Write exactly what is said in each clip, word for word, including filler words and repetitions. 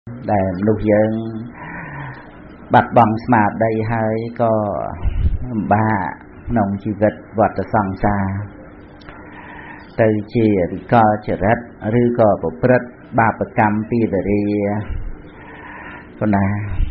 ដែលមនុស្សយើងបាត់បង់ស្មារតីហើយក៏លំបាកក្នុងជីវិតវដ្តសង្សារទៅជាវិកលចរិតឬក៏ប្រព្រឹត្តបាបកម្មពីវរាប៉ុណ្ណា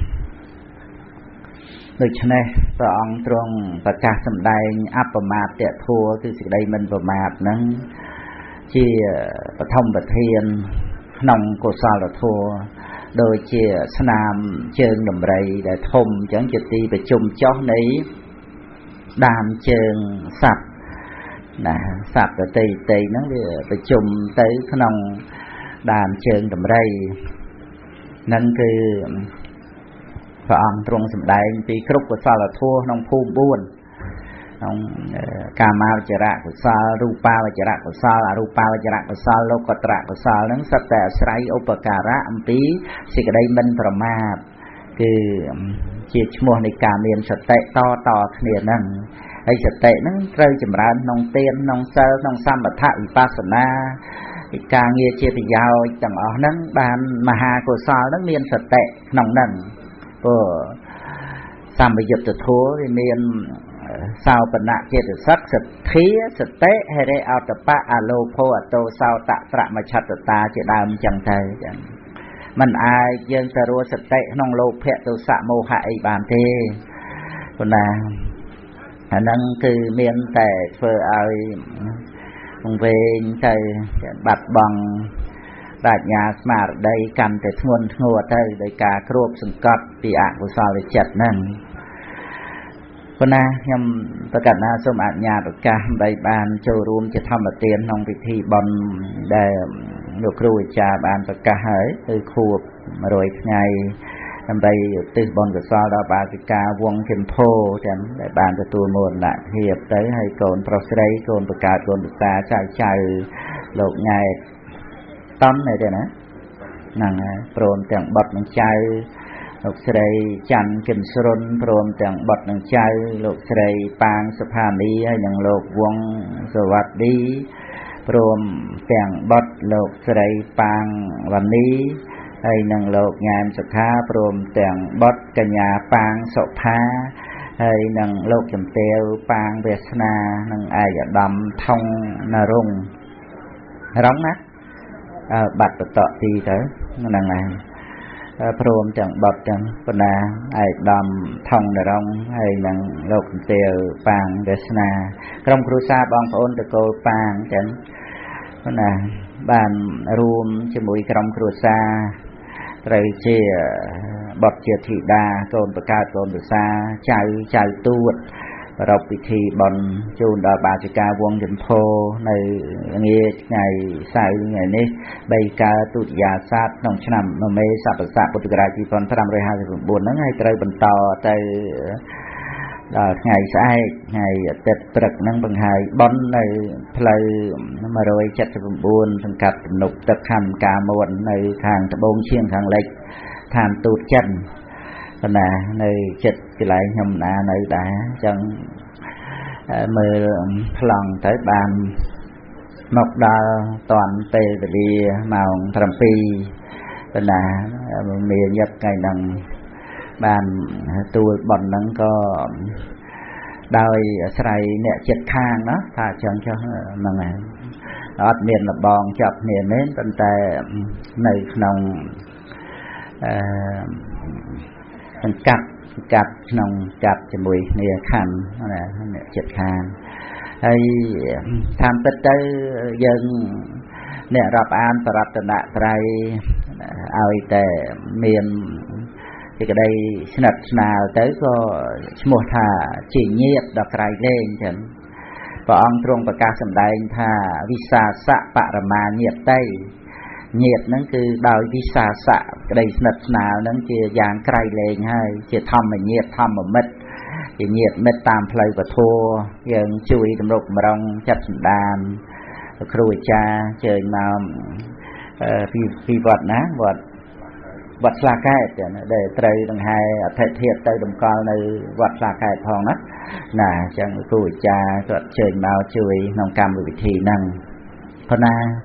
ដូច្នេះព្រះអង្គទ្រង់ប្រកាសសម្ដែងអបមាទធัวគឺសេចក្តីមិនប្រមាទហ្នឹងជាបឋមប្រធានក្នុងកុសលធម៌ដូចជាស្នាមជើងដំរីដែលធំអញ្ចឹងជាទីប្រជុំចុះនៃដាមជើងសត្វណាសត្វដទៃៗហ្នឹងវាប្រជុំទៅក្នុងដាមជើងដំរីហ្នឹងគឺព្រះអង្គទ្រង់សម្ដែងពីគ្រប់កុសលធម៌ក្នុងភូមិបួនក្នុងកាមាវចរៈកុសលរូបាវចរៈកុសលអរូបាវចរៈកុសលលោកត្រៈកុសលហ្នឹងសុទ្ធតែអាស្រ័យឧបការៈអំពីសេចក្តីមិនប្រមាទគឺជាឈ្មោះនៃការមានសតិតតគ្នាហ្នឹងហើយសតិហ្នឹងត្រូវចម្រើនក្នុងទានក្នុងសិលក្នុងសម្បថវិបស្សនាពីការងារជាប្រយោជន៍ទាំងអស់ហ្នឹងបានមហាកុសលហ្នឹងមានសតិក្នុងហ្នឹងព្រោះសម្បយុទ្ធធម៌វាមានសោបនៈចេតសិកសទ្ធាសតិហិរិអតបៈអលោភោអតោសោតត្រមច្ឆតតាជាដើមចឹងទៅចឹងមិនអាចយើងទៅរស់សតិក្នុងលោភៈទោសៈមោហៈអីបានទេប៉ុន្តែអាហ្នឹងគឺមានតែធ្វើឲ្យវែងទៅបាត់បង់ប្រាជ្ញាស្មារតីកាន់តែធ្ងន់ធ្ងរទៅដោយការគ្របសង្កត់ពីអកុសលចិត្តហ្នឹងប៉ុន្តែខ្ញុំប្រកាសណាសូមអនុញ្ញាតឱកាសដើម្បីបានចូលរួមជាធម្មទានក្នុងពិធីបុណ្យដែលលោកគ្រូអាចារ្យបានប្រកាសហើយគឺខួបមួយរយថ្ងៃដើម្បីឧទ្ទិសបុណ្យកុសលដល់បាសិកាវងចិនភោទាំងដែលបានទទួលមរណភាពទៅហើយកូនប្រុសស្រីកូនប្រកើតកូនប្រសាចៅចៅលោកញ៉ែតន់នេះទេណាហ្នឹងហើយព្រមទាំងបុត្រនិងចៅលោកស្រីច័ន្ទគិនស្រុនព្រមទាំងបុត្រនិងចៅលោកស្រីប៉ាងសុផានីហើយនិងលោកវងសវត្តីព្រមទាំងបុត្រលោកស្រីប៉ាងវណ្ណីហើយនិងលោកញ៉ែមសុខាព្រមទាំងបុត្រកញ្ញាប៉ាងសុផាហើយនិងលោកចំទាវប៉ាងវាសនានិងឯកឧត្តមថងនរុងរងណាបាត់បតទីទៅហ្នឹងហើយព្រមទាំងបុត្រទាំងបណ្ណាឯកឧត្តមថងនរុងហើយនិងលោកចំទាវប៉ាងវាសនាក្រុមគ្រួសារបងប្អូនតកូលប៉ាងទាំងបណ្ណាបានរួមជាមួយក្រុមគ្រួសារត្រូវជាបុត្រជាធីតាកូនប្រកើតកូនប្រសាចៅចៅទួតប្រពៃពិធីបុណ្យជូនដល់បាសិកាវងចិនភោនៅងាថ្ងៃសៅរ៍ថ្ងៃនេះបីកើតទុតិយាសាទក្នុងឆ្នាំមមេសព្វស័កពុទ្ធសករាជ2559ហ្នឹងហើយត្រូវបន្តទៅដល់ថ្ងៃស្អែកថ្ងៃអាទិត្យព្រឹកហ្នឹងបង្ហើយបុណ្យនៅផ្លូវមួយរយសិប៩សង្កាត់ទំនប់ទឹកខណ្ឌកាមួននៅខាងត្បូងឈៀងខាងលិចឋានទូតចិនប៉ុន្តែនៅចិត្តកន្លែងខ្ញុំណានៅដែរអញ្ចឹងមើលប្លង់ទៅបានមកដល់តាន់ពេលវេលាម៉ោង7ប៉ុន្តែមានញឹកថ្ងៃហ្នឹងបានទួលប៉ុណ្ណឹងក៏ដោយអាស្រ័យអ្នកចិត្តខាងណាថាអញ្ចឹងចុះហ្នឹងហើយអត់មានលបងចាប់គ្នាមែនប៉ុន្តែនៅក្នុងអឺសង្កាត់សង្កាត់ក្នុងកាត់ជាមួយគ្នាខាងណាអ្នកចិត្តខាងហើយតាមពិតទៅយើងអ្នករាប់អានបរតនត្រ័យឲ្យតែមានសេចក្តីស្និទ្ធស្នាលទៅក៏ឈ្មោះថាជាញាតិដល់ក្រៃលែងចឹងព្រះអង្គទ្រង់ប្រកាសសម្ដែងថាវិសាសៈបរមាញាតិញាតិហ្នឹងគឺដោយវិសាសៈក្តីស្និទ្ធស្នាលហ្នឹងជាយ៉ាងក្រៃលែងហើយជាធម្មញាតិធម្មមិត្តជាញាតិមិត្តតាមផ្លូវពធយើងជួយតម្រុកតម្រង់ចាត់សម្ដានគ្រូអាចារ្យជើញមកពីពីវត្តណាវត្តវត្តឆ្លាកែតដែលត្រូវដង្ហែអធិធិទៅតម្កល់នៅវត្តឆ្លាកែតផងណាណាអញ្ចឹងគ្រូអាចារ្យគាត់ជើញមកជួយក្នុងកម្មវិធីហ្នឹងប៉ុន្តែ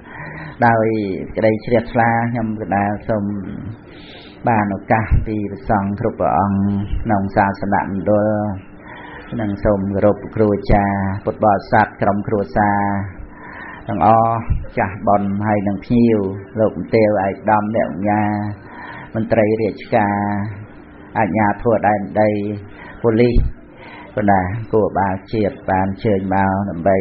ដោយក្តីជ្រះថ្លាខ្ញុំកណាសូមបានឱកាសពីព្រះសង្ឃគ្រប់ព្រះអង្គក្នុងសាសនាមណ្ឌលនិងសូមគោរពគ្រូអាចារ្យពុទ្ធបរិស័ទក្រុមគ្រួសារទាំងអស់ចាស់បុណ្យហើយនិងភ្ញៀវលោកមន្ត្រីឯកឧត្តមអ្នកអញ្ញាមន្ត្រីរាជការអាជ្ញាធរដែនដីប៉ូលីសគណៈគួរបាលជាតិបានជើញមកដើម្បី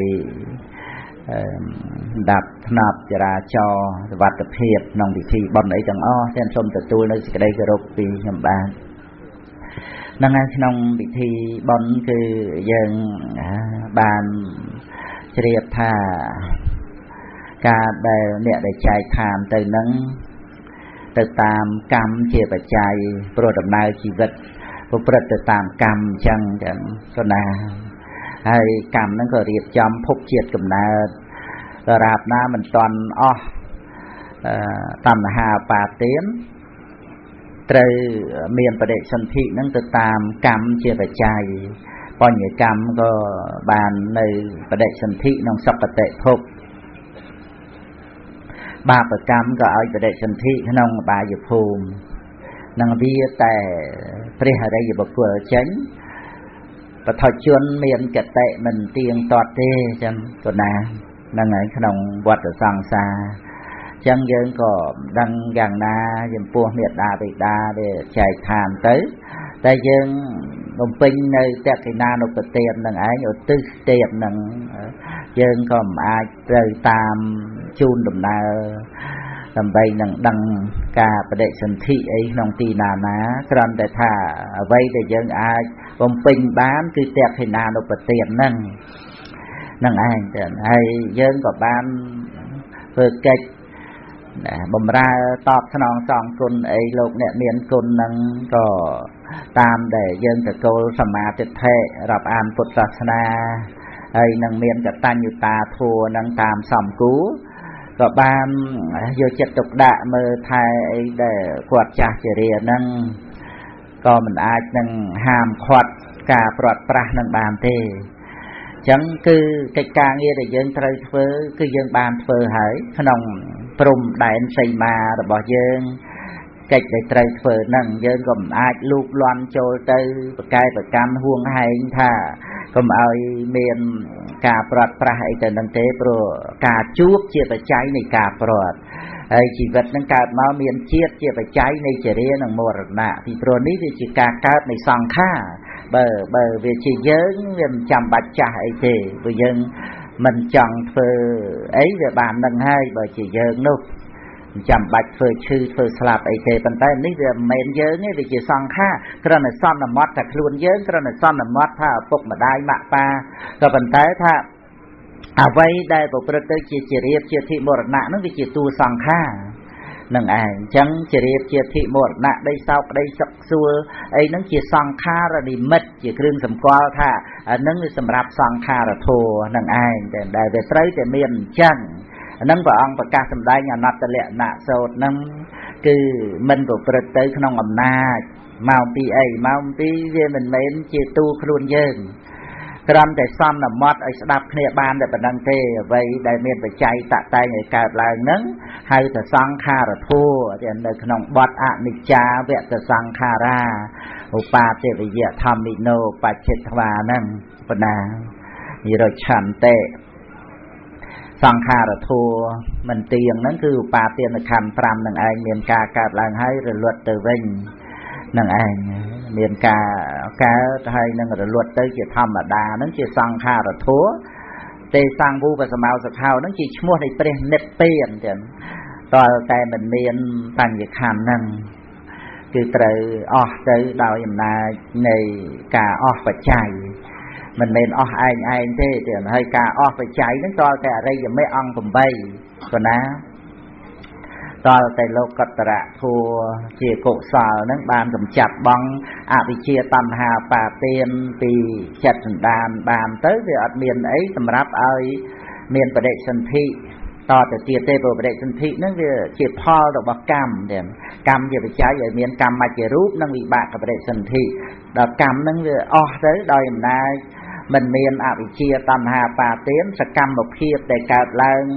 ដាប់ថ្នាក់ចរាចរណ៍សុវត្ថិភាពក្នុងពិធីបុណ្យអីទាំងអស់ខ្ញុំសូមទទួលនៅសេចក្តីគោរពពីខ្ញុំបាទនឹងហើយក្នុងពិធីបុណ្យគឺយើងបានជ្រាបថាការដែលអ្នកដែលចែកឋានទៅនឹងទៅតាមកម្មជាបច្ច័យព្រោះដំណើរជីវិតប្រព្រឹត្តទៅតាមកម្មអញ្ចឹងចឹងក៏ណាហើយកម្មហ្នឹងក៏រៀបចំភពជាតិកំណើតដរាបណាមិនតាន់អស់តណ្ហាបាទានត្រូវមានបដិសន្ធិហ្នឹងទៅតាមកម្មជាបច្ច័យបញ្ញកម្មក៏បាននៅបដិសន្ធិក្នុងសុគតិភពបាបកម្មក៏ឲ្យបដិសន្ធិក្នុងបាយភូមិនឹងវាតែព្រះអរិយបុគ្គលចេញបឋិជនមានកតិមិនទៀងទាត់ទេចឹងក៏ណាហ្នឹងហើយក្នុងវដ្តសង្សារចឹងយើងក៏ដឹងយ៉ាងណាចំពោះមេត្តាបិតាដែលចែកឋានទៅតែយើងបំពេញនៅតក្កិណានុបទាននឹងឯងឧទ្ទិសទាននឹងយើងក៏មិនអាចត្រូវតាមជូនដំណើរដើម្បីនឹងដឹងការបដិសន្ធិអីក្នុងទីណាណាគ្រាន់តែថាអ្វីដែលយើងអាចបំពេញបានគឺតក្កិណានុបទាននឹងនឹងឯងទៅហើយយើងក៏បានធ្វើកិច្ចបំរើតបស្នងសងគុណអីលោកអ្នកមានគុណនឹងក៏តាមដែលយើងតកូលសមាទិដ្ឋិរាប់អានពុទ្ធសាសនាហើយនឹងមានកតញ្ញុតាធម៌នឹងតាមសំគួរក៏បានយកចិត្តទុកដាក់មើលថែអីដែលគាត់ចាស់ជារានឹងក៏មិនអាចនឹងហាមឃាត់ការព្រាត់ប្រាសនឹងបានទេអញ្ចឹងគឺកិច្ចការងារដែលយើងត្រូវធ្វើគឺយើងបានធ្វើហើយក្នុងព្រំដែនសីមារបស់យើងកិច្ចដែលត្រូវធ្វើហ្នឹងយើងក៏មិនអាចលូកលាន់ចូលទៅប្រកែកប្រកាន់ហួងហែងថាកុំឲ្យមានការព្រាត់ប្រាសអីទៅនឹងទេព្រោះការជួបជាបច្ច័យនៃការព្រាត់ហើយជីវិតនឹងកើតមកមានជាតិជាបច្ច័យនៃចរិយានិងមរណៈពីព្រោះនេះវាជាការកើតនៃសង្ខារបើបើវាជាយើងវាមិនចាំបាច់ចាស់អីទេព្រោះយើងមិនចង់ធ្វើអីវាបាននឹងហើយបើជាយើងនោះមិនចាំបាច់ធ្វើឈឺធ្វើស្លាប់អីទេប៉ុន្តែនេះវាមិនមែនយើងទេវាជាសង្ខារគ្រាន់តែសន្មត់ថាខ្លួនយើងគ្រាន់តែសន្មត់ថាឪពុកម្ដាយម៉ាក់ប៉ាក៏ប៉ុន្តែថាអ្វីដែលប្រព្រឹត្តទៅជាជារៀបជាធិមរណៈនោះវាជាតួសង្ខារនឹងឯងអញ្ចឹងជារៀបជាធិមរណៈដីសោកក្តីសុខសួលអីហ្នឹងជាសង្ខារនិមិត្តជាគ្រឿងសម្គាល់ថាអាហ្នឹងវាសម្រាប់សង្ខារធម៌នឹងឯងដែលវាត្រូវតែមានអញ្ចឹងអាហ្នឹងព្រះអង្គប្រកាសសម្ដែងអនត្តលក្ខណៈសូត្រហ្នឹងគឺមិនប្រព្រឹត្តទៅក្នុងអំណាចមកពីអីមកពីវាមិនមែនជាតួខ្លួនយើងត្រឹមតែសន្មត់ឲ្យស្ដាប់គ្នាបានតែប៉ុណ្្នឹងទេអ្វីដែលមានបច្ច័យតតែងឲ្យកើតឡើងហ្នឹងហៅថាសង្ខារធម៌ដែលនៅក្នុងបទអនិច្ចាវតសង្ខារាឧបាទវយធម្មិណោបច្ចិត្វាហ្នឹងប៉ុណ្ណានិរឆន្តិសង្ខារធម៌មិនទៀងហ្នឹងគឺឧបាទានខណ្ឌប្រាំនឹងឯងមានការកើតឡើងហើយរលត់ទៅវិញនឹងឯងមានការកើតហើយនឹងរលត់ទៅជាធម្មតាហ្នឹងជាសង្ខារធម៌ទេសង្វូបសមោសខោហ្នឹងជាឈ្មោះនៃព្រះនិព្វានទាំងតើតែមិនមានបញ្ញខណ្ឌហ្នឹងគឺត្រូវអស់ទៅដោយអំណាចនៃការអស់បច្ច័យមិនមែនអស់ឯងឯងទេទាំងហើយការអស់បច្ច័យហ្នឹងតើតែអរិយមេអង្គeightក៏ណាតើតែលោកកតរៈធัวជាកុសលហ្នឹងបានកម្ចាត់បងអវិជ្ជាតណ្ហាបាទានពីចិត្តសន្តានបានទៅវាអត់មានអីសម្រាប់ឲ្យមានបដិសន្ធិតទៅទៀតទេព្រោះបដិសន្ធិហ្នឹងវាជាផលរបស់កម្មទាំងកម្មជាបច្ច័យឲ្យមានកម្មមជ្ឈរូបនិងវិបាកបដិសន្ធិដល់កម្មហ្នឹងវាអស់ទៅដោយអំណាចមិនមានអវិជ្ជាតណ្ហាបាទានសកម្មភាពដែលកើតឡើង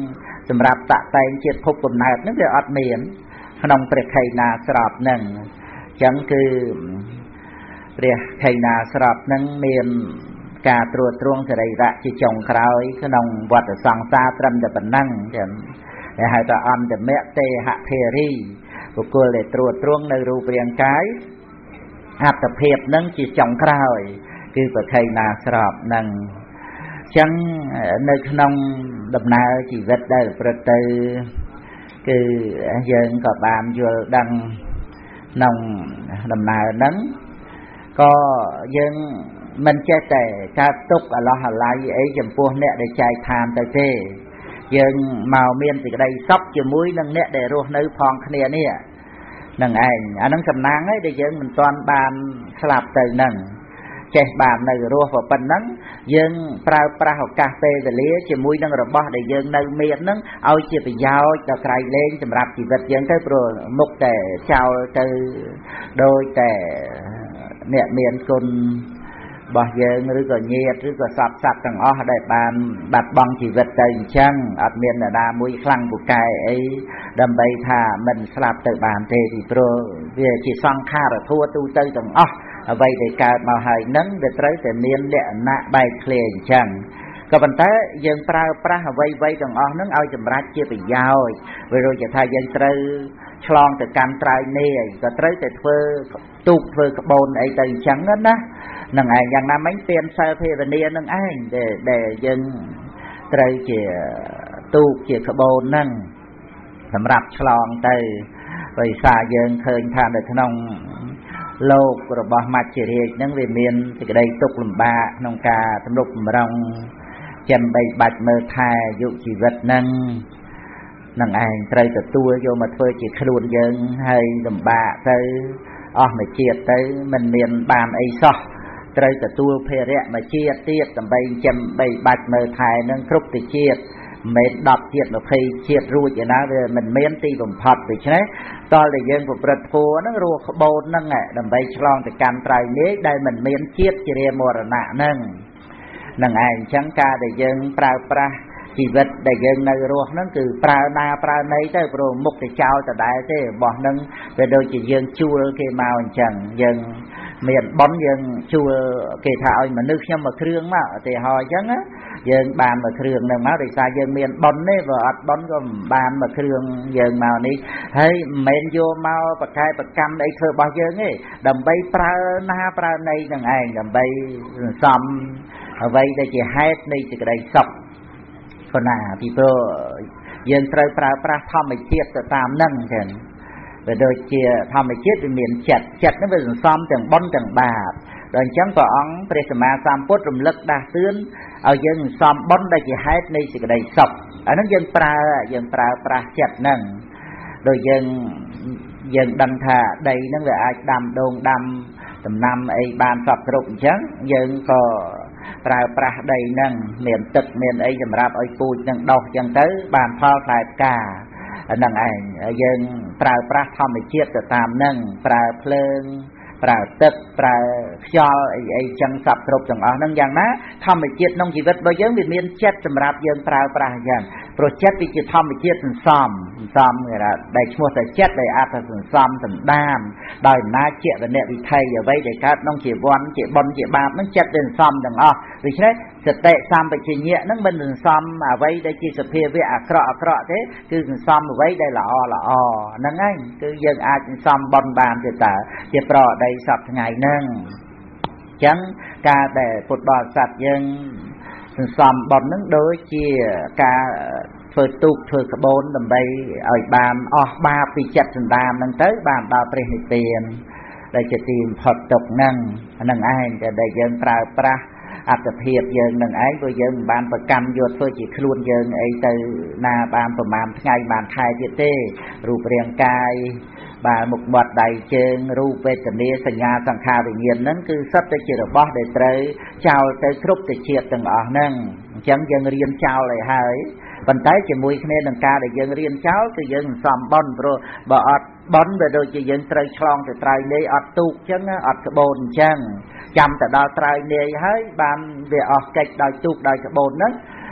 សម្រាប់តាក់តែងជាតិភពកំណើតហ្នឹងវាអត់មានក្នុងព្រះខេណាស្របហ្នឹងអញ្ចឹងគឺព្រះខេណាស្របហ្នឹងមានការត្រួតត្រងសរីរៈជាចុងក្រោយក្នុងវដ្តសង្សារត្រឹមតែប៉ុណ្ណឹងចឹងគេហៅថាអន្តមៈទេហធេរីបុគ្គលដែលត្រួតត្រងនៅរូបរាងកាយអត្តភាពហ្នឹងជាចុងក្រោយគឺប្រខេណាស្របហ្នឹងចឹងនៅក្នុងដំណើរជីវិតដែលប្រព្រឹត្តទៅគឺយើងក៏បានយល់ដឹងក្នុងដំណើរហ្នឹងក៏យើងមិនចេះតែកើតទុកអាឡោះអាល័យអីចំពោះអ្នកដែលចែកឋានទៅទេយើងមកមានសេចក្តីសុខជាមួយនឹងអ្នកដែលរស់នៅផងគ្នានេះនឹងឯងអានឹងសំណាងហើយដែលយើងមិនទាន់បានស្លាប់ទៅនឹងចេះបាននៅរស់ប៉ុណ្ណឹងយើងប្រើប្រាស់ឱកាសពេលវេលាជាមួយនឹងរបស់ដែលយើងនៅមានហ្នឹងឲ្យជាប្រយោជន៍ដល់ក្រៃលែងសម្រាប់ជីវិតយើងទៅព្រោះមុខតែចោលទៅដោយតែអ្នកមានគុណរបស់យើងឬក៏ញាតិឬក៏សពសត្វទាំងអស់ដែលបានបាត់បង់ជីវិតទៅអញ្ចឹងអត់មាននរណាមួយខ្លាំងពូកែអីដើម្បីថាមិនស្លាប់ទៅបានទេពីព្រោះវាជាសង្ខារធัวទូទៅទាំងអស់អ្វីដែលកើតមកហើយនឹងវាត្រូវតែមានលក្ខណៈបែកធ្លាយអញ្ចឹងក៏ប៉ុន្តែយើងប្រើប្រាស់អ្វីៗទាំងអស់ហ្នឹងឲ្យចម្រាច់ជាប្រយោជន៍វាដូចជាថាយើងត្រូវឆ្លងទៅកាន់ត្រើយនេះក៏ត្រូវតែធ្វើទូកធ្វើក្បូនអីទៅអញ្ចឹងណានឹងឯងយ៉ាងណាមិញទានសិលភាវនានឹងឯងដែលយើងត្រូវជាទូកជាក្បូនហ្នឹងសម្រាប់ឆ្លងទៅដោយសារយើងឃើញថានៅក្នុងលោករបស់មច្ចរាជហ្នឹងវាមានសេចក្តីទុក្ខលំបាកក្នុងការទំនុកបំរុងចាំបីបាច់មើលថែយុគជីវិតហ្នឹងនឹងឯងត្រូវទទួលយកមកធ្វើជាខ្លួនយើងហើយលំបាកទៅអស់មួយជាតិទៅមិនមានបានអីសោះត្រូវទទួលភារៈមួយជាតិទៀតដើម្បីចាំបីបាច់មើលថែនឹងគ្រប់ទៅជាតិមិនដប់ជាតិម្ភៃជាតិរួចឯណាវាមិនមានទីបំផុតដូច្នេះតលតែយើងប្រព្រឹត្តធម៌ហ្នឹងរស់ក្បូនហ្នឹងដើម្បីឆ្លងទៅកាន់ត្រៃនេះដែលមិនមានជាតិជារាមរណៈហ្នឹងនឹងឯងអញ្ចឹងការដែលយើងប្រើប្រាស់ជីវិតដែលយើងនៅរស់ហ្នឹងគឺប្រើណាប្រើណីទៅព្រោះមុខទៅចោលដដែលទេរបស់ហ្នឹងវាដូចជាយើងជួលគេមកអញ្ចឹងយើងមានប៉ុនយើងជួលគេថាឲ្យមនុស្សខ្ញុំមកគ្រឿងមកឧទាហរណ៍អញ្ចឹងយើងបានមកគ្រឿងហ្នឹងមកដោយសារយើងមានប៉ុនទេបើអត់ប៉ុនក៏មិនបានមកគ្រឿងយើងមកនេះហើយមិនមែនយកមកប្រកែប្រកម្មអីធ្វើរបស់យើងទេដើម្បីប្រើណាប្រើណីហ្នឹងឯងដើម្បីសន្សំអ្វីដែលជាហេតុនៃសេចក្តីសុខក៏ណាពីព្រោះយើងត្រូវប្រើប្រាស់ធម្មជាតិទៅតាមហ្នឹងចឹងវាដូចជាធម្មជាតិវាមានចិត្តចិត្តហ្នឹងវាសន្សំទាំងបុណ្យទាំងបាបដល់អញ្ចឹងព្រះអង្គព្រះសម្មាសម្ពុទ្ធរំលឹកដាស់តឿនឲ្យយើងសន្សំបុណ្យដែលជាហេតុនៃសេចក្តីសុខអាហ្នឹងយើងប្រើយើងប្រើប្រាស់ចិត្តហ្នឹងដោយយើងយើងដឹងថាដីហ្នឹងវាអាចដាំដូងដាំដំណាំអីបានសពគ្រប់អញ្ចឹងយើងក៏ប្រើប្រាស់ដីហ្នឹងមានទឹកមានអីសម្រាប់ឲ្យពូជនឹងដុះអញ្ចឹងទៅបានផលផ្លែផ្កាហ្នឹងឯងយើងប្រើប្រាស់ធម្មជាតិទៅតាមហ្នឹងប្រើភ្លើងប្រើទឹកប្រើខ្យល់អីអីចឹងសពគ្រប់ទាំងអស់ហ្នឹងយ៉ាងណាធម្មជាតិក្នុងជីវិតរបស់យើងវាមានចិត្តសម្រាប់យើងប្រើប្រាស់អញ្ចឹងព្រោះចិត្តវាជាធម្មជាតិសន្សំសន្សំគេថាដែលឈ្មោះតែចិត្តដែលអត្ថសន្សំសន្តានដោយអំណាចជាវនវិថីអ្វីដែលកើតក្នុងជីវ័នជាបុណ្យជាបាបហ្នឹងចិត្តវាសន្សំទាំងអស់ដូច្នេះសតិសម្បជញ្ញៈហ្នឹងមិនសន្សំអ្វីដែលជាសភាវៈអាក្រក់អាក្រក់ទេគឺសន្សំអ្វីដែលល្អល្អហ្នឹងឯងគឺយើងអាចសន្សំបុណ្យបានទេតើជាប្រដីសពថ្ងៃហ្នឹងអញ្ចឹងការដែលពុទ្ធបរិស័ទយើងសន្សំបុណ្យហ្នឹងដូចជាការធ្វើទូកធ្វើក្បូនដើម្បីឲ្យបានអស់បាបពីចិត្តសន្តានហ្នឹងទៅបានដល់ព្រះនិព្វានដែលជាទីបំផុតទុកហ្នឹងហ្នឹងឯងដែលយើងប្រើប្រាស់អត្តភាពយើងនឹងឯងព្រោះយើងមិនបានប្រកម្មយកធ្វើជាខ្លួនយើងអីទៅណាបានប្រមាណថ្ងៃបានខែទៀតទេរូបរាងកាយបាទមុខមាត់ដៃជើងរូបវេទនាសញ្ញាសង្ខារវិញ្ញាណហ្នឹងគឺសុទ្ធតែជារបស់ដែលត្រូវចោលទៅគ្រប់ទៅជាតិទាំងអស់ហ្នឹងអញ្ចឹងយើងរៀនចោលឲ្យហើយប៉ុន្តែជាមួយគ្នានឹងការដែលយើងរៀនចោលគឺយើងសន្សំបុណ្យព្រោះបើអត់បុណ្យវាដូចជាយើងត្រូវឆ្លងទៅត្រើយនាយអត់ទូកអញ្ចឹងអត់ក្បូនអញ្ចឹងចាំទៅដល់ត្រើយនាយហើយបានវាអស់កិច្ចដោយទូកដោយក្បូនហ្នឹង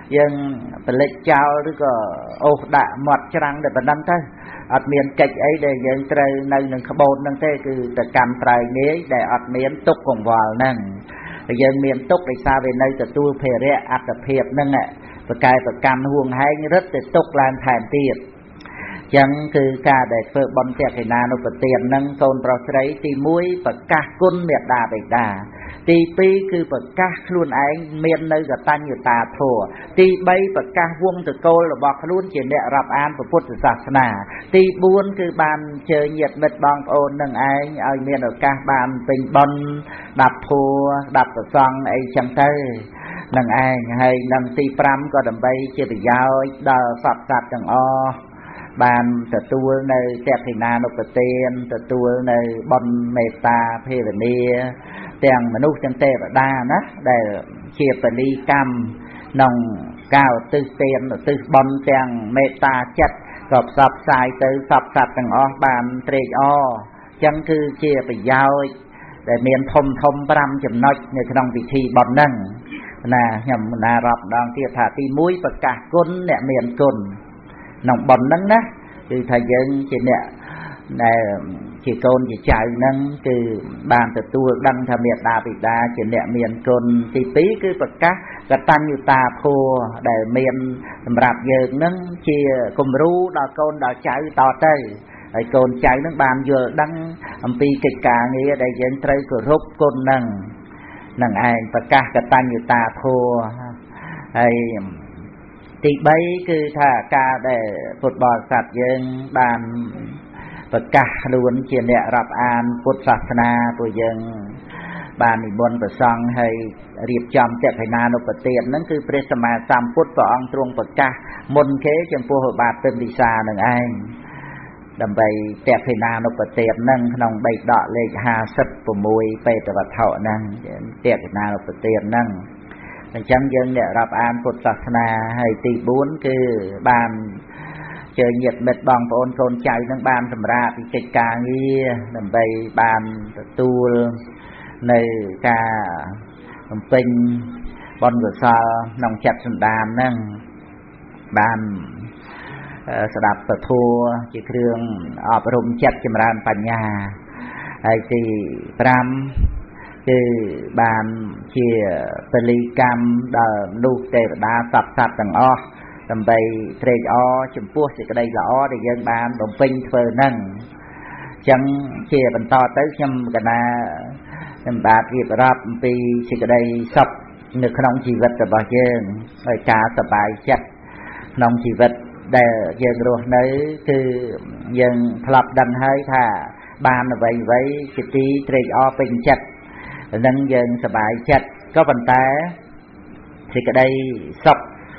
dân lịch chào rồi có ô đã mọt trăng để bận tới ọt miền kịch ấy để dân trời nơi nâng bồn nâng thế cứ từ cầm trời nghĩa để ọt miền túc cùng vào nâng dân miền túc để xa về nơi từ tu phê rẽ ạc tập hiệp nâng ạ và cài và cầm huồng hay rất để túc lan thèm tiệt chẳng cứ cả để phơ bón tiệt thì na nó có tiền nâng tôn pro sấy thì muối và cả côn miệt đà bạch đà thì pi cứ và cả luôn anh miền nơi gặp tan nhiều tà thổ thì bay và cả vuông từ cô là bọc luôn chỉ để rập an và phật giáo na thì buôn cứ bàn chơi nhiệt mệt bong ôn nâng anh ở miền ở cả bàn tình bон đạp thua đạp ở song ấy chẳng tới nâng anh hay nâng ti pram có đầm bay chưa bị giao đờ sập sập chẳng o bàn tự tu nơi tẹp thì na nó có tiền tự tu nơi bon meta phê về nia tiền mà nút chân tê và đa đó để chia phần đi cam nòng cao tư tiền tư bon tiền meta chất gọp sập sai từ sập sập thằng o bàn tre o chẳng cứ chia phải giao để miền thông thông bram chấm nói như trong vị trí bon nâng là nhầm là rập đang kia thả ti muối và cả côn nè miền côn nòng bẩn nắng đó từ thời gian chỉ nè này chỉ côn chỉ chạy nắng từ bàn từ tu đăng tham miệt đà bị đa chỉ nè miền côn thì tí cứ vật cá gặt tan như tà phù để miền rạp giờ nắng chia cùng ru đào côn đào chạy to tây ấy côn chạy nắng bàn vừa đăng âm pi kịch cả nghĩa để dân tây của rút côn nằng nằng ai vật cá gặt tan như tà phù ấy thì bây cứ thả ca để phút bò sạch dân bàn vật cả luôn chuyện đệ rạp an phút sạch na của dân bàn thì buồn vật xong hay riêng chồng chạy phải na nó vật tiện nó cứ presama sam phút vào ông trung vật cả môn kế trong phù hợp bạc tên đi xa nâng anh đầm bày chạy phải na nó vật tiện nâng nông bày đọ lệ hà sấp của mùi bày từ vật thọ nâng chạy phải na nó vật tiện nâng chẳng dân để rạp an phật sạch na hay tỷ bốn cứ bàn chơi nhiệt mệt bằng ôn thôn chạy nâng bàn thầm ra thì kịch ca nghi nằm bày bàn tu nơi ca nằm tinh bon của sao nòng chặt sân đàn nâng bàn sẽ đạp tờ thua chỉ thương ọp rung chặt chìm ran bàn nhà hay thì pramคือบานเชี่ยตลีกรรมเดิมลูกเตวดาสับสับต่างอ้อทำไปเทรดอ้อจมพวกสิกระไดละอ้อได้ยังบานดมปิงเฟอร์นั่งจังเชี่ยบรรทอเต้ยำกันนะจำบาดรีบรับปีสิกระไดสับนึกขนมชีวิตแต่บ่เยิงไอ้กาสบายจัดขนมชีวิตได้ยังรู้เนื้อคือยังพลับดันให้ถ้าบานไว้ไว้จิตตีเทรดอ้อเป็นจัดnâng dân sờ bài chặt có bàn tay thì cái đây sập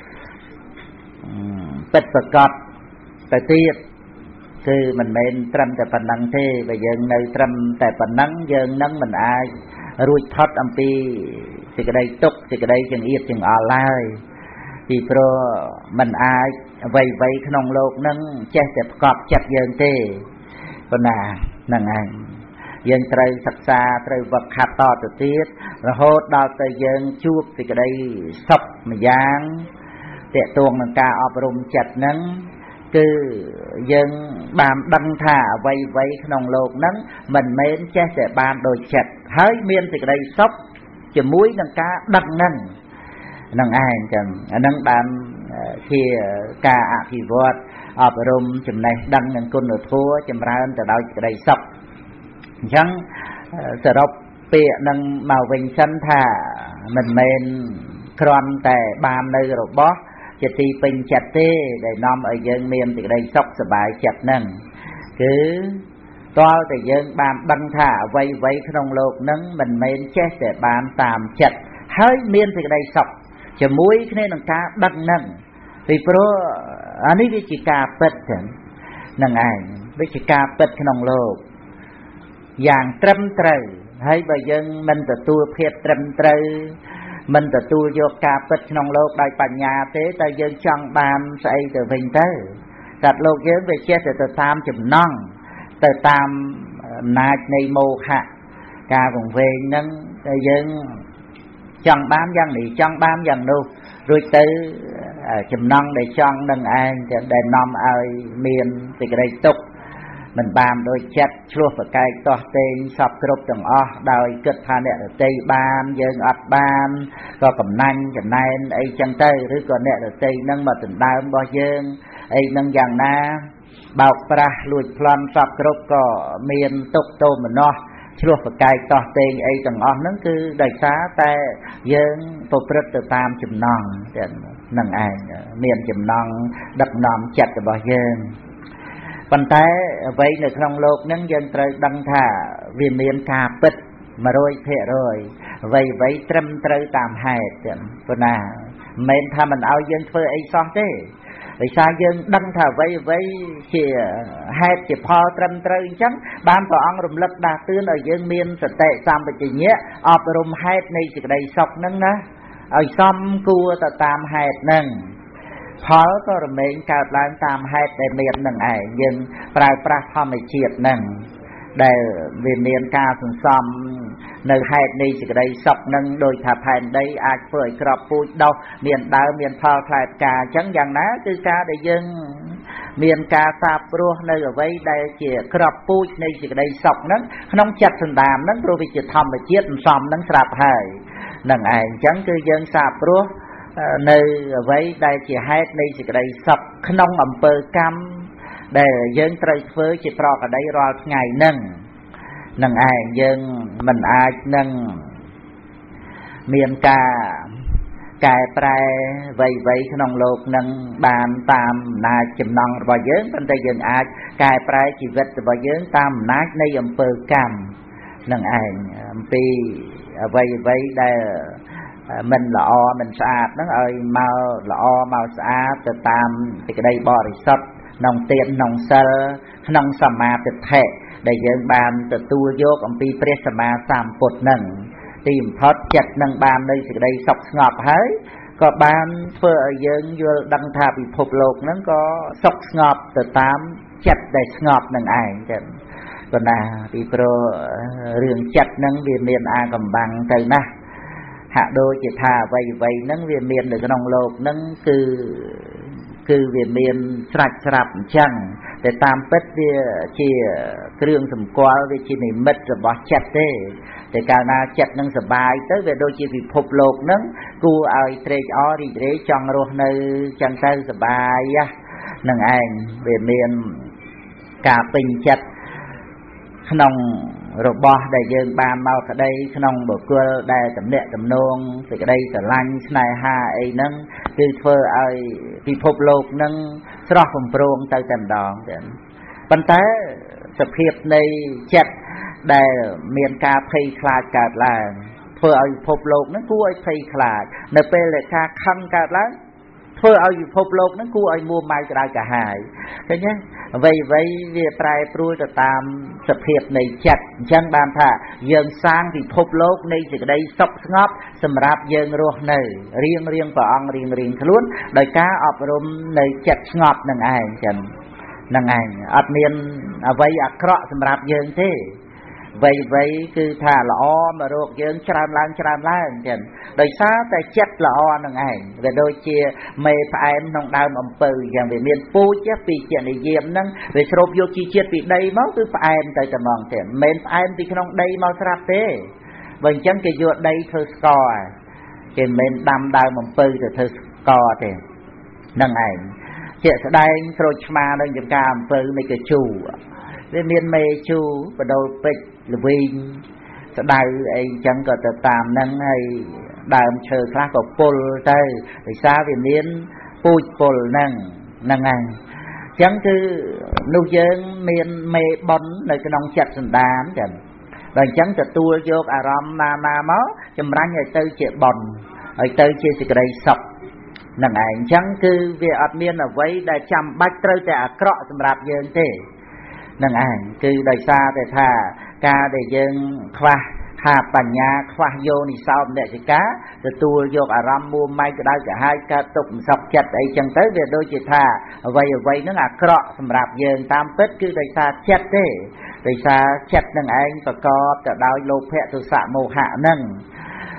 bật bật cọp tại tiếtคือมันเป็นตรำแต่ปนังเทไปยังในตรำแต่ปนังยังนั่งมันอายรุ่ยทอดอัมพีสิกระไดตกสิกระไดจึงเอียดจึงออนไลน์ที่เพราะมันอายไวไวขนมโลกนั่งแช่แต่กอบจัดยังเทปนานั่งไงยังไตรศักษาไตรวัคคาต่อตัวติดระหดดาวแต่ยังชูบสิกระไดซับมายังเตะตวงนังกาอบรมจัดนั้นคือยังบานดังท่าไวไวขนมโลกนั้นมันเม้นแช่แต่บานโดยจัดเฮ้ยเมียนสิกระไดซับจะมุ้ยนังกาดังนั้นนังอ่านกันนังบานที่กาอภิวัตอบรมจำในดังนังกุลหรือทัวจำร้านแต่ดาวสิกระไดซับฉันสรุปเปียนังมาวิ่งชั้นท่ามันเมนครอนแต่บานในรบบจะตีเป็นจัดเต้ได้นำไอ้ยังเมียนติได้ซอกสบายจัดนั่งคือตัวแต่ยังบานดังท่าไวไวขนมโลกนั้นมันเมนแช่แต่บานตามจัดเฮ้ยเมียนติได้ซอกจะมุ้ยขึ้นนังกาดังนั่งตีโปรอันนี้วิจิกาเป็ดถึงนั่งไงวิจิกาเป็ดขนมโลกอย่างตรำเตยให้ใบยังมันจะตัวเพียรตรำเตยมันจะตัวโยกาปิดนองโลกได้ปัญญาเตแต่ยังจังบานใส่แต่วิ่งเตยกัดโลกเยอะไปเชื่อแต่ตามจุ่มน้องแต่ตามนาในโมหะกาของเวงนั้นแต่ยังจังบานยังหนีจังบานยังนู่rồi từ chùm nông để chọn nâng ai để nông ai miền thì cái đây tục mình bàn đôi chất chua và cây to tên sọc cướp từng o đòi kết tha nẹ ở tây ban dương ập ban có cầm nanh cầm nanh ấy chân tâyឬcòn nẹ ở tây nâng mà từng đám bao dương ấy nâng dạng na bao pra lùi plan sọc cướp có miền tục tô mà nó chua và cây to tên ấy từng o nâng cứ đại xá ta dương tổ chức từ tam chùm nòng nâng ai miền chùm nòng đập nòng chặt ở bao dương phần té vậyในក្នុងលោកនឹងយើងត្រូវដឹងថាវាមានការពិត một trăm phần trăm rồi vậy vậy ត្រឹមត្រូវតាមហេតុចឹងប៉ុណ្ណាមិនថាមិនឲ្យយើងធ្វើអីសោះទេដោយសារយើងដឹងថាអ្វីអ្វីជាហេតុជាផលត្រឹមត្រូវអញ្ចឹងបានព្រះអង្គរំលឹកដាស់តឿនឲ្យយើងមានសតិសម្បជញ្ញៈអប់រំហេតុនៃសេចក្តីសុខហ្នឹងណាឲ្យសមគួរទៅតាមហេតុហ្នឹងផលក៏រមែងកើតឡើងតាមហេតុដែលមាននឹងឯងយើងប្រើប្រាស់ធម្មជាតិនឹងដែលវាមានការសន្សំនៅហេតុនៃសេចក្តីសុខនឹងដោយថាផែនដីអាចធ្វើឲ្យក្របពូជដុះមានដើមមានផលផ្លែផ្កាអញ្ចឹងយ៉ាងណាគឺការដែលយើងមានការសាបព្រោះនៅអ្វីដែលជាក្របពូជនៃសេចក្តីសុខនឹងក្នុងចិត្តសន្តាននឹងព្រោះវាជាធម្មជាតិសន្សំនឹងស្រាប់ហើយនឹងឯងអញ្ចឹងគឺយើងសាបព្រោះនៅអ្វីដែលជាហេតុនៃសេចក្តីសុខក្នុងអំពើកម្មដែលយើងត្រូវធ្វើជាប្រកដីរាល់ថ្ងៃនឹងនឹងឯងយើងមិនអាចនឹងមានការកែប្រែអ្វីអ្វីក្នុងលោកនឹងបានតាមអំណាចចំណងរបស់យើងប៉ុន្តែយើងអាចកែប្រែជីវិតរបស់យើងតាមអំណាចនៃអំពើកម្មនឹងឯងអំពីអ្វីអ្វីដែលមិនល្អមិនស្អាតហ្នឹងឲ្យមកល្អមកស្អាតទៅតាមសេចក្តីបរិសុទ្ធក្នុងទានក្នុងសិលក្នុងសមាធិដែលយើងបានទទួលយកអំពីព្រះសម្មាសម្ពុទ្ធហ្នឹងទីបំផុតចិត្តនឹងបាននៅសេចក្តីសុខស្ងប់ហើយក៏បានធ្វើឲ្យយើងយល់ដឹងថាពិភពលោកហ្នឹងក៏សុខស្ងប់ទៅតាមចិត្តដែលស្ងប់នឹងឯងចឹងប៉ុន្តែពីព្រោះរឿងចិត្តហ្នឹងវាមានអាកំបាំងទៅណាស់ហាក់ដូចជាថាអ្វីអ្វីហ្នឹងវាមាននៅក្នុងលោកហ្នឹងគឺគឺវាមានស្រាច់ស្រាប់អញ្ចឹងតែតាមពិតវាជាគ្រឿងសម្គាល់វាជានិមិត្តរបស់ចិត្តទេតែកាលណាចិត្តនឹងសบายទៅវាដូចជាពិភពលោកហ្នឹងគួរឲ្យត្រេកអររីករាយចង់រស់នៅចឹងទៅសบายហ្នឹងឯងវាមានការពេញចិត្តក្នុងរបស់ដែលយើងបានមកក្តីក្នុងបុគ្គលដែលតំណាក់តំណងសេចក្តីស្រឡាញ់ស្នេហាអីហ្នឹងគឺធ្វើឲ្យពិភពលោកហ្នឹងស្រស់បំព្រងទៅតែម្ដងចឹងប៉ុន្តែសភាពនៃចិត្តដែលមានការភ័យខ្លាចកើតឡើងធ្វើឲ្យពិភពលោកហ្នឹងគួរឲ្យភ័យខ្លាចនៅពេលដែលការខឹងកើតឡើងធ្វើឲ្យពិភពលោកហ្នឹងគួរឲ្យមួម៉ៅក្តៅកាហាយឃើញទេអ្វីអ្វីវាប្រែប្រួលទៅតាមសភាពនៃចិត្តអញ្ចឹងបានថាយើងសាងពិភពលោកនៃសេចក្តីសុខស្ងប់សម្រាប់យើងរស់នៅរៀងរៀងព្រះអង្គរៀងរៀងខ្លួនដោយការអប់រំនៃចិត្តស្ងប់នឹងឯងចឹងនឹងឯងអត់មានអ្វីអាក្រក់សម្រាប់យើងទេវ័យវ័យគឺថាល្អមករកយើងច្រើនឡើងច្រើនឡើងចឹងដោយសារតែចិត្តល្អនឹងឯងវាដូចជាមេផ្អែមក្នុងដើមអំពៅយ៉ាងវាមានពូជពីជានិយមហ្នឹងវាស្រូបយកជីជាតិពីដីមកគឺផ្អែមទៅតែហ្មងទេមិនមែនផ្អែមពីក្នុងដីមកស្រាប់ទេបើអញ្ចឹងគេយកដីធ្វើស្ករគេមិនមែនដាំដើមអំពៅទៅធ្វើស្ករទេនឹងឯងជាក់ស្ដែងក្រូចឆ្មានៅចំការអំពៅមិនក៏ជូរវាមានមេជូរបដូលពេជ្រល្វីងស្ដៅអីចឹងក៏ទៅតាមហ្នឹងហើយដើមឈើខ្លះក៏ពុលទៅដោយសារវាមានពូជពុលហ្នឹងហ្នឹងហើយចឹងគឺនោះយើងមានមេបុណ្យនៅក្នុងចិត្តសន្តានចឹងដល់អញ្ចឹងទទួលយកអារម្មណ៍ណាណាមកចម្រាញ់ឲ្យទៅជាបុណ្យឲ្យទៅជាសេចក្តីសុខហ្នឹងឯងអញ្ចឹងគឺវាអត់មានអ្វីដែលចាំបាច់ត្រូវតែអាក្រក់សម្រាប់យើងទេនឹងឯងគឺដោយសារតែថាការដែលយើងខ្វះខាតបញ្ញាខ្វះយោនិសោមនសិកាទទួលយកអារម្មណ៍មួម៉ៅក្តៅក្រហាយកើតទុក្ខមិនសុខចិត្តអីចឹងទៅវាដូចជាថាអ្វីអ្វីហ្នឹងអាក្រក់សម្រាប់យើងតាមពិតគឺដោយសារចិត្តទេដោយសារចិត្តនឹងឯងប្រកបទៅដោយលោភៈទុសៈមោហៈហ្នឹង